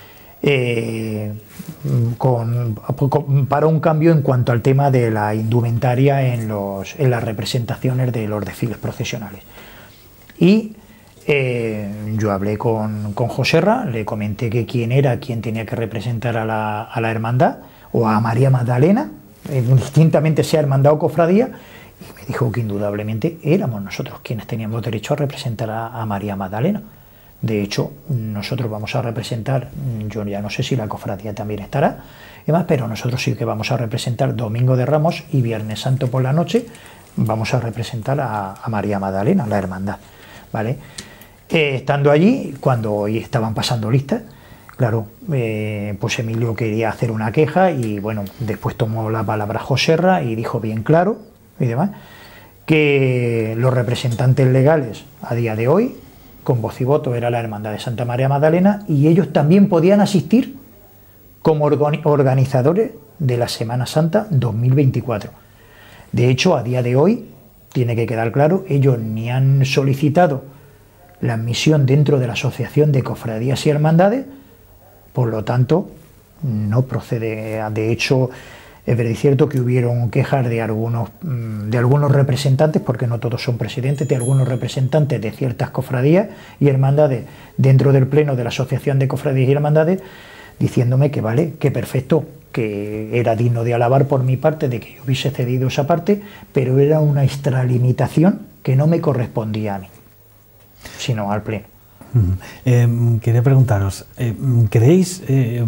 para un cambio en cuanto al tema de la indumentaria en las representaciones de los desfiles procesionales. Y yo hablé con Joserra, le comenté que quién tenía que representar a la hermandad, o a María Magdalena, distintamente sea hermandad o cofradía, y me dijo que indudablemente éramos nosotros quienes teníamos derecho a representar a María Magdalena. De hecho, nosotros vamos a representar, yo ya no sé si la cofradía también estará, pero nosotros sí que vamos a representar Domingo de Ramos y Viernes Santo por la noche, vamos a representar a María Magdalena, la hermandad, ¿vale? Estando allí, cuando hoy estaban pasando listas, claro, pues Emilio quería hacer una queja y bueno, después tomó la palabra Joserra y dijo bien claro y demás, que los representantes legales a día de hoy, con voz y voto, era la Hermandad de Santa María Magdalena, y ellos también podían asistir como organizadores de la Semana Santa 2024. De hecho, a día de hoy, tiene que quedar claro, ellos ni han solicitado la admisión dentro de la Asociación de Cofradías y Hermandades, por lo tanto, no procede. De hecho, es cierto que hubieron quejas de algunos representantes, porque no todos son presidentes, de algunos representantes de ciertas cofradías y hermandades dentro del pleno de la Asociación de Cofradías y Hermandades, diciéndome que vale, que perfecto, que era digno de alabar por mi parte de que yo hubiese cedido esa parte, pero era una extralimitación que no me correspondía a mí, sino al pleno. Quería preguntaros, ¿creéis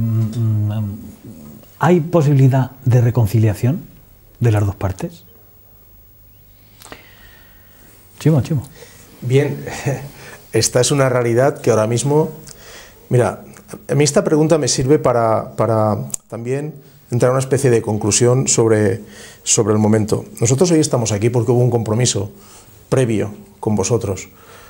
hay posibilidad de reconciliación de las dos partes? Chimo. Bien, esta es una realidad que ahora mismo, mira, a mí esta pregunta me sirve para también entrar a una especie de conclusión sobre el momento. Nosotros hoy estamos aquí porque hubo un compromiso previo con vosotros,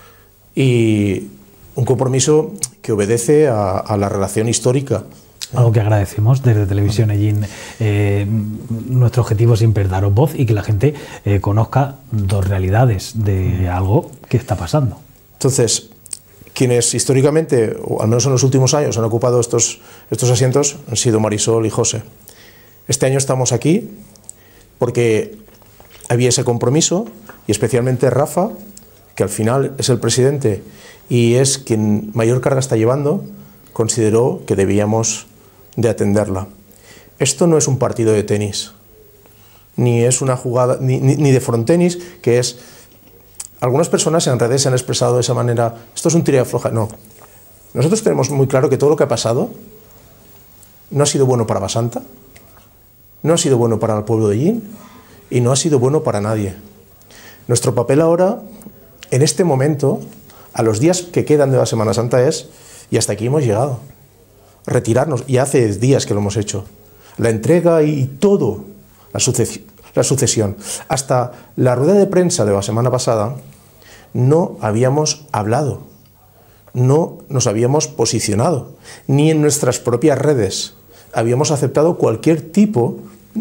y un compromiso que obedece a la relación histórica. Algo que agradecemos desde Televisión Ellín. Nuestro objetivo siempre es daros voz y que la gente conozca dos realidades de algo que está pasando. Entonces, quienes históricamente, o al menos en los últimos años, han ocupado estos asientos han sido Marisol y José. Este año estamos aquí porque había ese compromiso, y especialmente Rafa, que al final es el presidente y es quien mayor carga está llevando, consideró que debíamos de atenderla. Esto no es un partido de tenis, ni es una jugada, ni de frontenis, que es... Algunas personas en redes se han expresado de esa manera, esto es un tira y afloja. No. Nosotros tenemos muy claro que todo lo que ha pasado no ha sido bueno para Basanta, no ha sido bueno para el pueblo de Ellín y no ha sido bueno para nadie. Nuestro papel ahora, en este momento, a los días que quedan de la Semana Santa, es, y hasta aquí hemos llegado, retirarnos, y hace días que lo hemos hecho, la entrega y todo, la sucesión. Hasta la rueda de prensa de la semana pasada no habíamos hablado, no nos habíamos posicionado, ni en nuestras propias redes habíamos aceptado cualquier tipo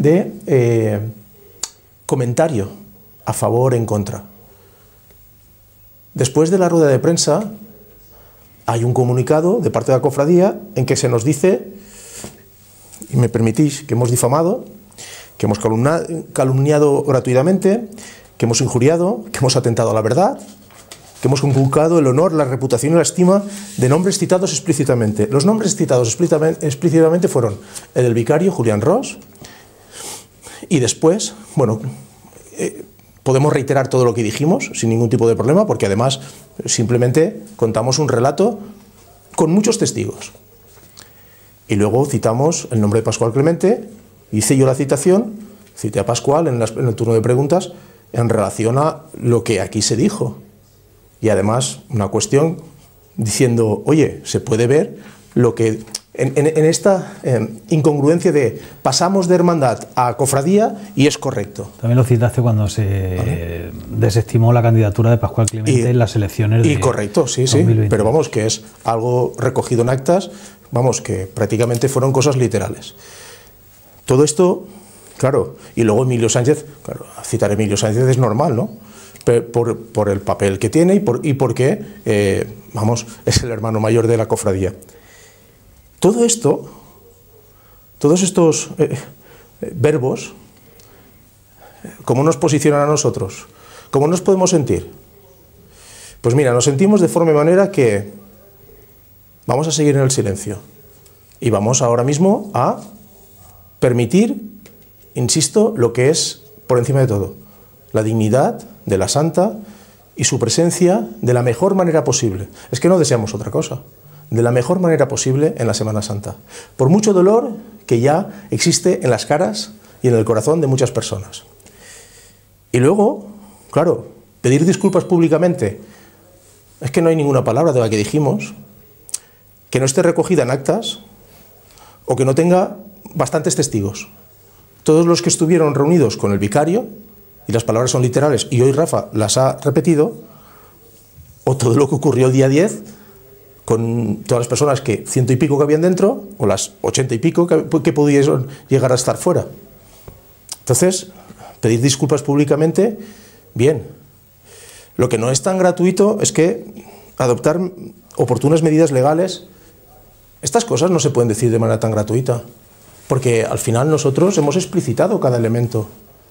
de comentario a favor o en contra. Después de la rueda de prensa hay un comunicado de parte de la cofradía en que se nos dice, y me permitís, que hemos difamado, que hemos calumniado gratuitamente, que hemos injuriado, que hemos atentado a la verdad, que hemos conculcado el honor, la reputación y la estima de nombres citados explícitamente. Los nombres citados explícitamente fueron el del vicario Julián Ros, y después, bueno, podemos reiterar todo lo que dijimos sin ningún tipo de problema, porque además simplemente contamos un relato con muchos testigos. Y luego citamos el nombre de Pascual Clemente, hice yo la citación, cité a Pascual en el turno de preguntas en relación a lo que aquí se dijo. Y además una cuestión diciendo, oye, se puede ver lo que en esta incongruencia de pasamos de hermandad a cofradía y es correcto. También lo citaste cuando se desestimó la candidatura de Pascual Clemente en las elecciones de correcto, sí, 2020. sí, pero vamos, que es algo recogido en actas, vamos, que prácticamente fueron cosas literales. Todo esto, claro, y luego Emilio Sánchez, claro, citar a Emilio Sánchez es normal, ¿no? Por el papel que tiene y porque, vamos, es el hermano mayor de la cofradía. Todo esto, todos estos verbos, ¿cómo nos posicionan a nosotros? ¿Cómo nos podemos sentir? Pues mira, nos sentimos de forma y manera que vamos a seguir en el silencio y vamos ahora mismo a permitir, insisto, lo que es por encima de todo, la dignidad de la santa y su presencia de la mejor manera posible. Es que no deseamos otra cosa. De la mejor manera posible en la Semana Santa, por mucho dolor que ya existe en las caras y en el corazón de muchas personas. Y luego, claro, pedir disculpas públicamente, es que no hay ninguna palabra de la que dijimos que no esté recogida en actas o que no tenga bastantes testigos. Todos los que estuvieron reunidos con el vicario, y las palabras son literales, y hoy Rafa las ha repetido, o todo lo que ocurrió el día 10, con todas las personas que 100 y pico que habían dentro, o las 80 y pico que pudieron llegar a estar fuera. Entonces, pedir disculpas públicamente, bien. Lo que no es tan gratuito es que adoptar oportunas medidas legales, estas cosas no se pueden decir de manera tan gratuita, porque al final nosotros hemos explicitado cada elemento.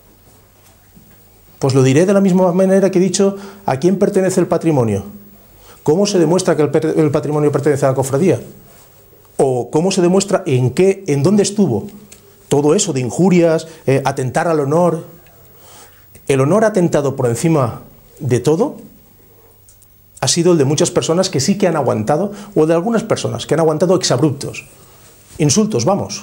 Pues lo diré de la misma manera que he dicho a quién pertenece el patrimonio. ¿Cómo se demuestra que el patrimonio pertenece a la cofradía? ¿O cómo se demuestra en dónde estuvo? Todo eso de injurias, atentar al honor. El honor atentado por encima de todo ha sido el de muchas personas que sí que han aguantado, o de algunas personas que han aguantado exabruptos, insultos, vamos.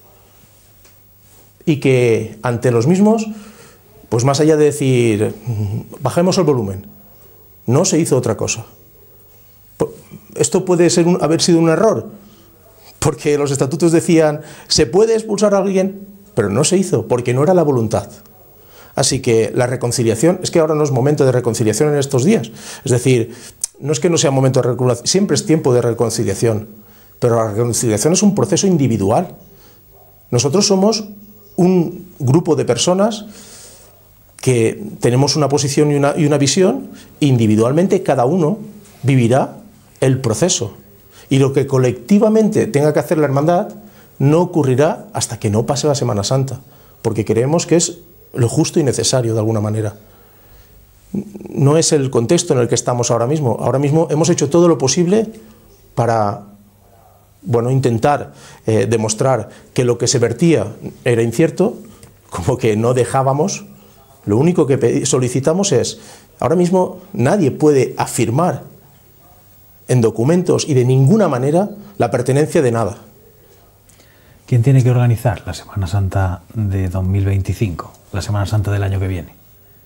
Y que ante los mismos, pues más allá de decir, bajemos el volumen, no se hizo otra cosa. Esto puede haber sido un error, porque los estatutos decían, se puede expulsar a alguien, pero no se hizo, porque no era la voluntad. Así que la reconciliación, es que ahora no es momento de reconciliación en estos días. Es decir, no es que no sea momento de reconciliación, siempre es tiempo de reconciliación, pero la reconciliación es un proceso individual. Nosotros somos un grupo de personas que tenemos una posición y una visión, individualmente cada uno vivirá el proceso. Y lo que colectivamente tenga que hacer la hermandad no ocurrirá hasta que no pase la Semana Santa, porque creemos que es lo justo y necesario de alguna manera. No es el contexto en el que estamos ahora mismo. Ahora mismo hemos hecho todo lo posible para, bueno, intentar demostrar que lo que se vertía era incierto, como que no dejábamos. Lo único que solicitamos es, ahora mismo nadie puede afirmar en documentos y de ninguna manera la pertenencia de nada. ¿Quién tiene que organizar la Semana Santa de 2025, la Semana Santa del año que viene?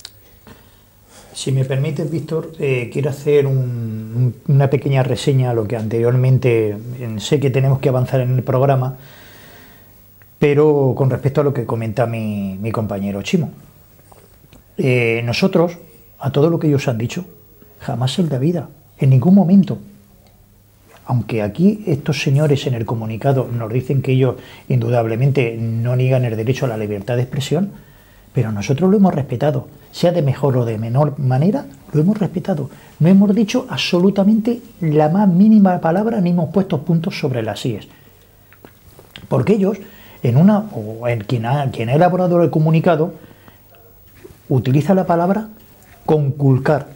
Si me permites, Víctor, quiero hacer una pequeña reseña a lo que anteriormente, sé que tenemos que avanzar en el programa, pero con respecto a lo que comenta mi compañero Chimo. Nosotros, a todo lo que ellos han dicho, jamás en la vida, en ningún momento. Aunque aquí estos señores en el comunicado nos dicen que ellos indudablemente no niegan el derecho a la libertad de expresión, pero nosotros lo hemos respetado, sea de mejor o de menor manera, lo hemos respetado. No hemos dicho absolutamente la más mínima palabra ni hemos puesto puntos sobre las íes. Porque ellos, quien ha elaborado el comunicado, utiliza la palabra conculcar.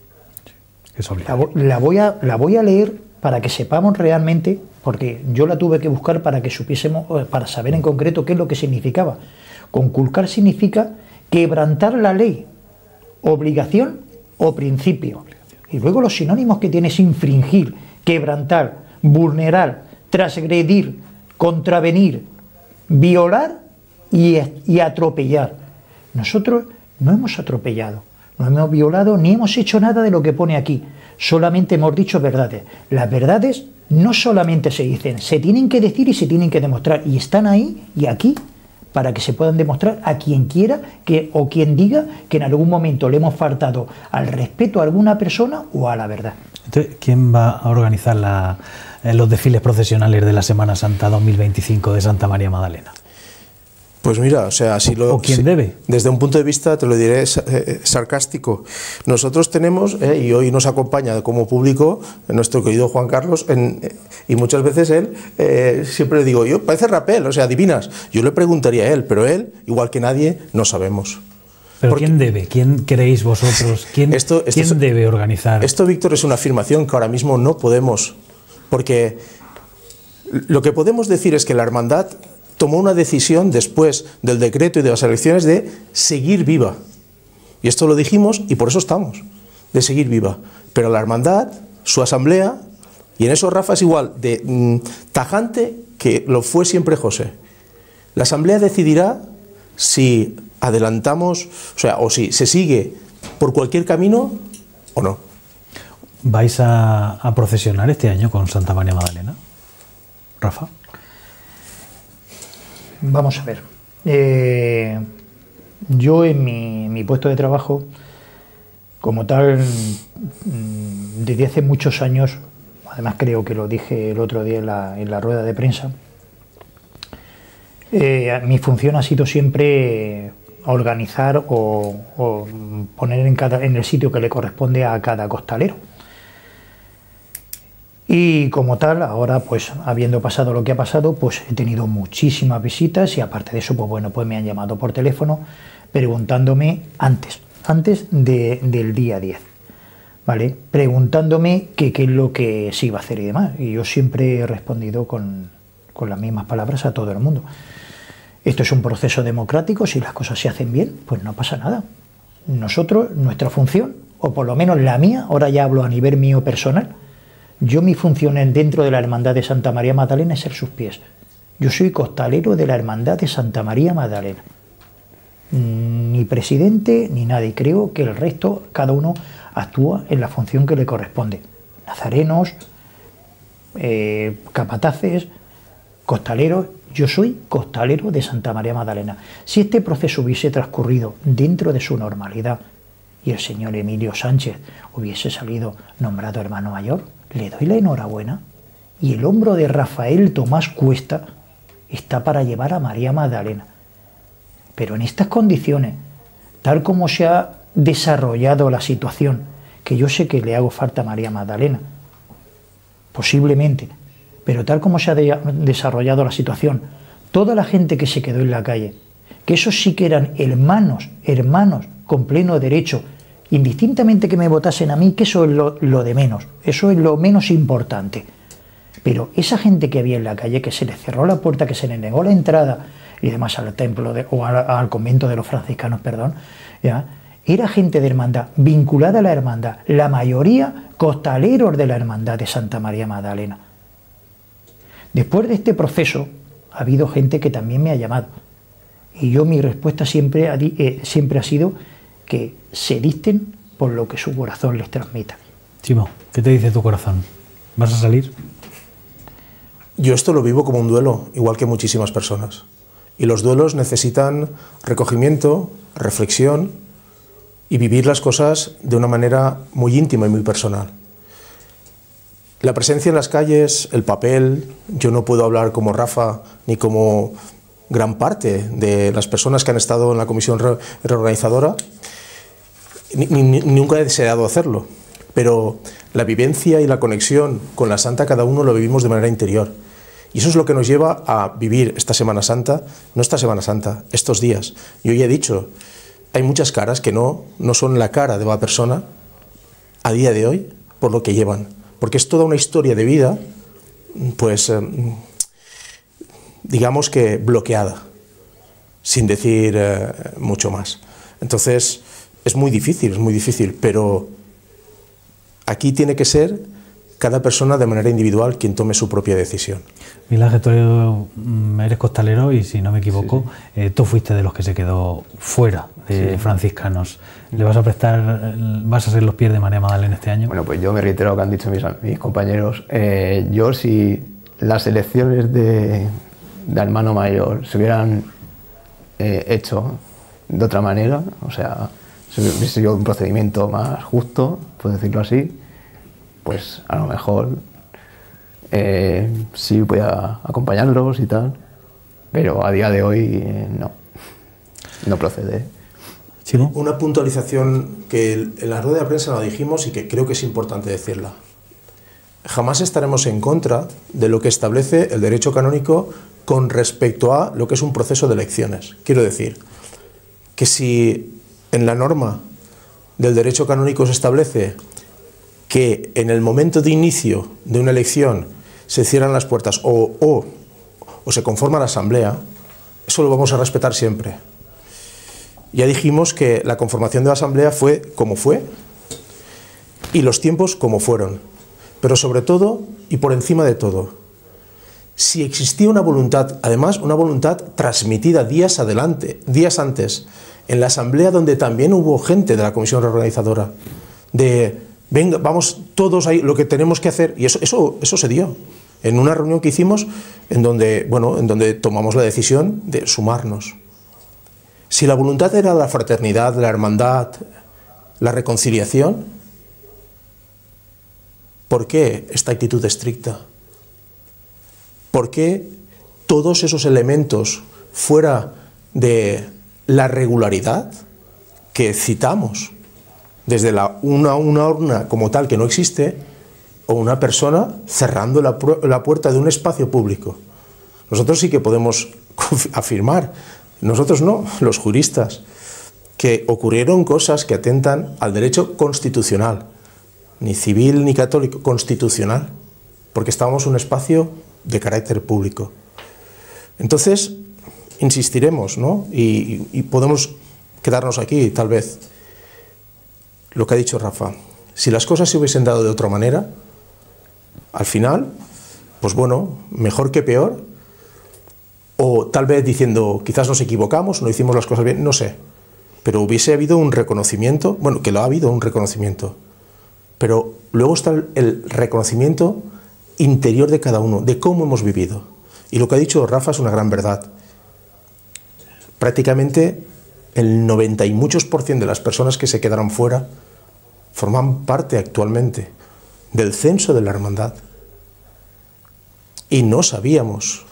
La voy a leer para que sepamos realmente, porque yo la tuve que buscar para que supiésemos, para saber en concreto qué es lo que significaba. Conculcar significa quebrantar la ley, obligación o principio. Y luego los sinónimos que tiene es infringir, quebrantar, vulnerar, transgredir, contravenir, violar y atropellar. Nosotros no hemos atropellado, no hemos violado ni hemos hecho nada de lo que pone aquí. Solamente hemos dicho verdades. Las verdades no solamente se dicen, se tienen que decir y se tienen que demostrar, y están ahí y aquí para que se puedan demostrar a quien quiera o quien diga que en algún momento le hemos faltado al respeto a alguna persona o a la verdad. Entonces, ¿quién va a organizar los desfiles procesionales de la Semana Santa 2025 de Santa María Magdalena? Pues mira, o sea, ¿O quién debe? Desde un punto de vista, te lo diré, sarcástico. Nosotros tenemos, y hoy nos acompaña como público, nuestro querido Juan Carlos, y muchas veces él, siempre le digo, yo parece Rapel, o sea, adivinas. Yo le preguntaría a él, pero él, igual que nadie, no sabemos. ¿Pero quién debe? ¿Quién creéis vosotros? ¿Quién debe organizar? Esto, Víctor, es una afirmación que ahora mismo no podemos, porque lo que podemos decir es que la hermandad tomó una decisión después del decreto y de las elecciones de seguir viva. Y esto lo dijimos y por eso estamos, de seguir viva. Pero la hermandad, su asamblea, y en eso Rafa es igual de tajante que lo fue siempre José. La asamblea decidirá si adelantamos, o si se sigue por cualquier camino o no. ¿Vais a procesionar este año con Santa María Magdalena, Rafa? Vamos a ver. Yo en mi puesto de trabajo, como tal, desde hace muchos años, además creo que lo dije el otro día en la rueda de prensa, mi función ha sido siempre organizar o poner en el sitio que le corresponde a cada costalero. Y como tal, ahora pues habiendo pasado lo que ha pasado, pues he tenido muchísimas visitas y aparte de eso, pues bueno, pues me han llamado por teléfono preguntándome antes del día 10, ¿vale? Preguntándome qué es lo que se iba a hacer y demás. Y yo siempre he respondido con las mismas palabras a todo el mundo. Esto es un proceso democrático, si las cosas se hacen bien, pues no pasa nada. Nosotros, nuestra función, o por lo menos la mía, ahora ya hablo a nivel mío personal, mi función dentro de la Hermandad de Santa María Magdalena es ser sus pies. Yo soy costalero de la Hermandad de Santa María Magdalena. Ni presidente ni nadie. Creo que el resto, cada uno actúa en la función que le corresponde. Nazarenos, capataces, costaleros. Yo soy costalero de Santa María Magdalena. Si este proceso hubiese transcurrido dentro de su normalidad y el señor Emilio Sánchez hubiese salido nombrado hermano mayor, le doy la enhorabuena, y el hombro de Rafael Tomás Cuesta está para llevar a María Magdalena. Pero en estas condiciones, tal como se ha desarrollado la situación, que yo sé que le hago falta a María Magdalena, posiblemente, pero tal como se ha desarrollado la situación, toda la gente que se quedó en la calle, que esos sí que eran hermanos con pleno derecho, indistintamente que me votasen a mí, que eso es lo de menos, eso es lo menos importante. Pero esa gente que había en la calle, que se les cerró la puerta, que se les negó la entrada y demás al templo al convento de los franciscanos, perdón, ¿ya? Era gente de hermandad, vinculada a la hermandad, la mayoría costaleros de la hermandad de Santa María Magdalena. Después de este proceso ha habido gente que también me ha llamado y yo mi respuesta siempre ha sido que se dicten por lo que su corazón les transmita. Chimo, ¿qué te dice tu corazón? ¿Vas a salir? Yo esto lo vivo como un duelo, igual que muchísimas personas. Y los duelos necesitan recogimiento, reflexión y vivir las cosas de una manera muy íntima y muy personal. La presencia en las calles, el papel, yo no puedo hablar como Rafa ni como gran parte de las personas que han estado en la comisión reorganizadora, nunca he deseado hacerlo, pero la vivencia y la conexión con la Santa cada uno lo vivimos de manera interior. Y eso es lo que nos lleva a vivir esta Semana Santa, no esta Semana Santa, estos días. Yo ya he dicho, hay muchas caras que no son la cara de la persona a día de hoy por lo que llevan, porque es toda una historia de vida, pues digamos que bloqueada, sin decir mucho más. Entonces es muy difícil, pero aquí tiene que ser cada persona de manera individual quien tome su propia decisión. Milagre, tú eres costalero y si no me equivoco, tú fuiste de los que se quedó fuera de franciscanos. ¿Le vas a prestar, vas a ser los pies de María Magdalena este año? Bueno, pues yo me reitero lo que han dicho mis compañeros. Yo, si las elecciones de hermano mayor se hubieran hecho de otra manera, o sea, si hubiese sido un procedimiento más justo, por decirlo así, pues a lo mejor sí voy a acompañarlos y tal, pero a día de hoy no procede. ¿Chimo? Una puntualización que en la rueda de prensa lo dijimos y que creo que es importante decirla. Jamás estaremos en contra de lo que establece el derecho canónico con respecto a lo que es un proceso de elecciones. Quiero decir que si en la norma del derecho canónico se establece que en el momento de inicio de una elección se cierran las puertas o se conforma la asamblea, eso lo vamos a respetar siempre. Ya dijimos que la conformación de la asamblea fue como fue y los tiempos como fueron, pero sobre todo y por encima de todo, si existía una voluntad, además una voluntad transmitida días antes, en la asamblea donde también hubo gente de la comisión reorganizadora, de venga, vamos todos ahí, lo que tenemos que hacer, y eso se dio en una reunión que hicimos en donde tomamos la decisión de sumarnos. Si la voluntad era la fraternidad, la hermandad, la reconciliación, ¿por qué esta actitud estricta? ¿Por qué todos esos elementos fuera de la regularidad que citamos? Desde una urna como tal que no existe, o una persona cerrando la puerta de un espacio público. Nosotros sí que podemos afirmar, nosotros no, los juristas, que ocurrieron cosas que atentan al derecho constitucional, ni civil ni católico, constitucional, porque estábamos en un espacio de carácter público. Entonces, insistiremos, ¿no? Y podemos quedarnos aquí, tal vez. Lo que ha dicho Rafa, si las cosas se hubiesen dado de otra manera, al final, pues bueno, mejor que peor, o tal vez diciendo, quizás nos equivocamos, no hicimos las cosas bien, no sé, pero hubiese habido un reconocimiento, bueno, que lo ha habido un reconocimiento, pero luego está el reconocimiento interior de cada uno, de cómo hemos vivido. Y lo que ha dicho Rafa es una gran verdad. Prácticamente el 90 y muchos % de las personas que se quedaron fuera forman parte actualmente del censo de la hermandad. Y no sabíamos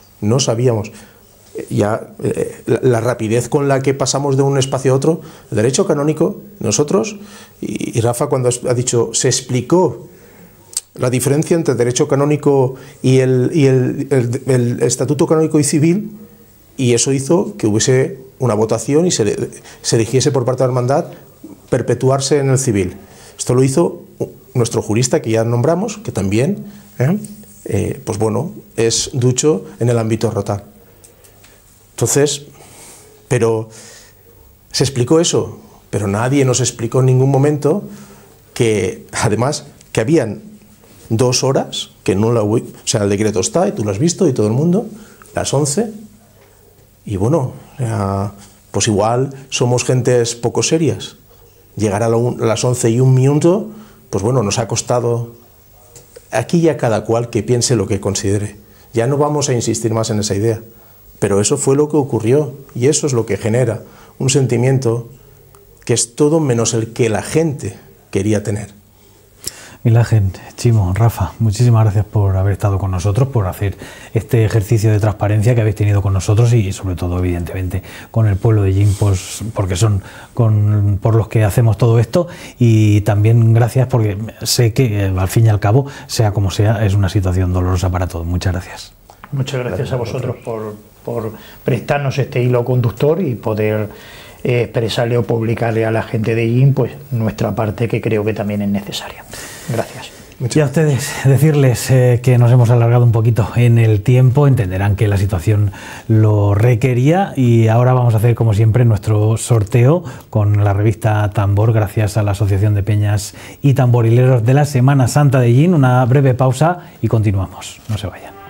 ya la rapidez con la que pasamos de un espacio a otro. El derecho canónico, nosotros, y Rafa cuando ha dicho, se explicó la diferencia entre el derecho canónico y el estatuto canónico y civil, y eso hizo que hubiese una votación y se eligiese por parte de la hermandad perpetuarse en el civil. Esto lo hizo nuestro jurista, que ya nombramos, que también pues bueno, es ducho en el ámbito rotal. Entonces, pero se explicó eso, pero nadie nos explicó en ningún momento que, además, que habían 2 horas, que no la... O sea, el decreto está, y tú lo has visto, y todo el mundo, las 11, y bueno, pues igual somos gentes poco serias. Llegar a las 11 y 1 minuto, pues bueno, nos ha costado... Aquí ya cada cual que piense lo que considere. Ya no vamos a insistir más en esa idea. Pero eso fue lo que ocurrió, y eso es lo que genera un sentimiento que es todo menos el que la gente quería tener. Milagre, Chimo, Rafa, muchísimas gracias por haber estado con nosotros, por hacer este ejercicio de transparencia que habéis tenido con nosotros y sobre todo, evidentemente, con el pueblo de Jin, pues, porque son por los que hacemos todo esto, y también gracias porque sé que al fin y al cabo, sea como sea, es una situación dolorosa para todos. Muchas gracias. Muchas gracias a vosotros por prestarnos este hilo conductor y poder expresarle o publicarle a la gente de Jin pues nuestra parte, que creo que también es necesaria. Gracias. Y a ustedes decirles que nos hemos alargado un poquito en el tiempo, entenderán que la situación lo requería y ahora vamos a hacer como siempre nuestro sorteo con la revista Tambor gracias a la Asociación de Peñas y Tamborileros de la Semana Santa de Ellín. Una breve pausa y continuamos, no se vayan.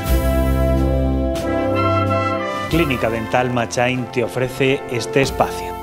Clínica Dental Machain te ofrece este espacio.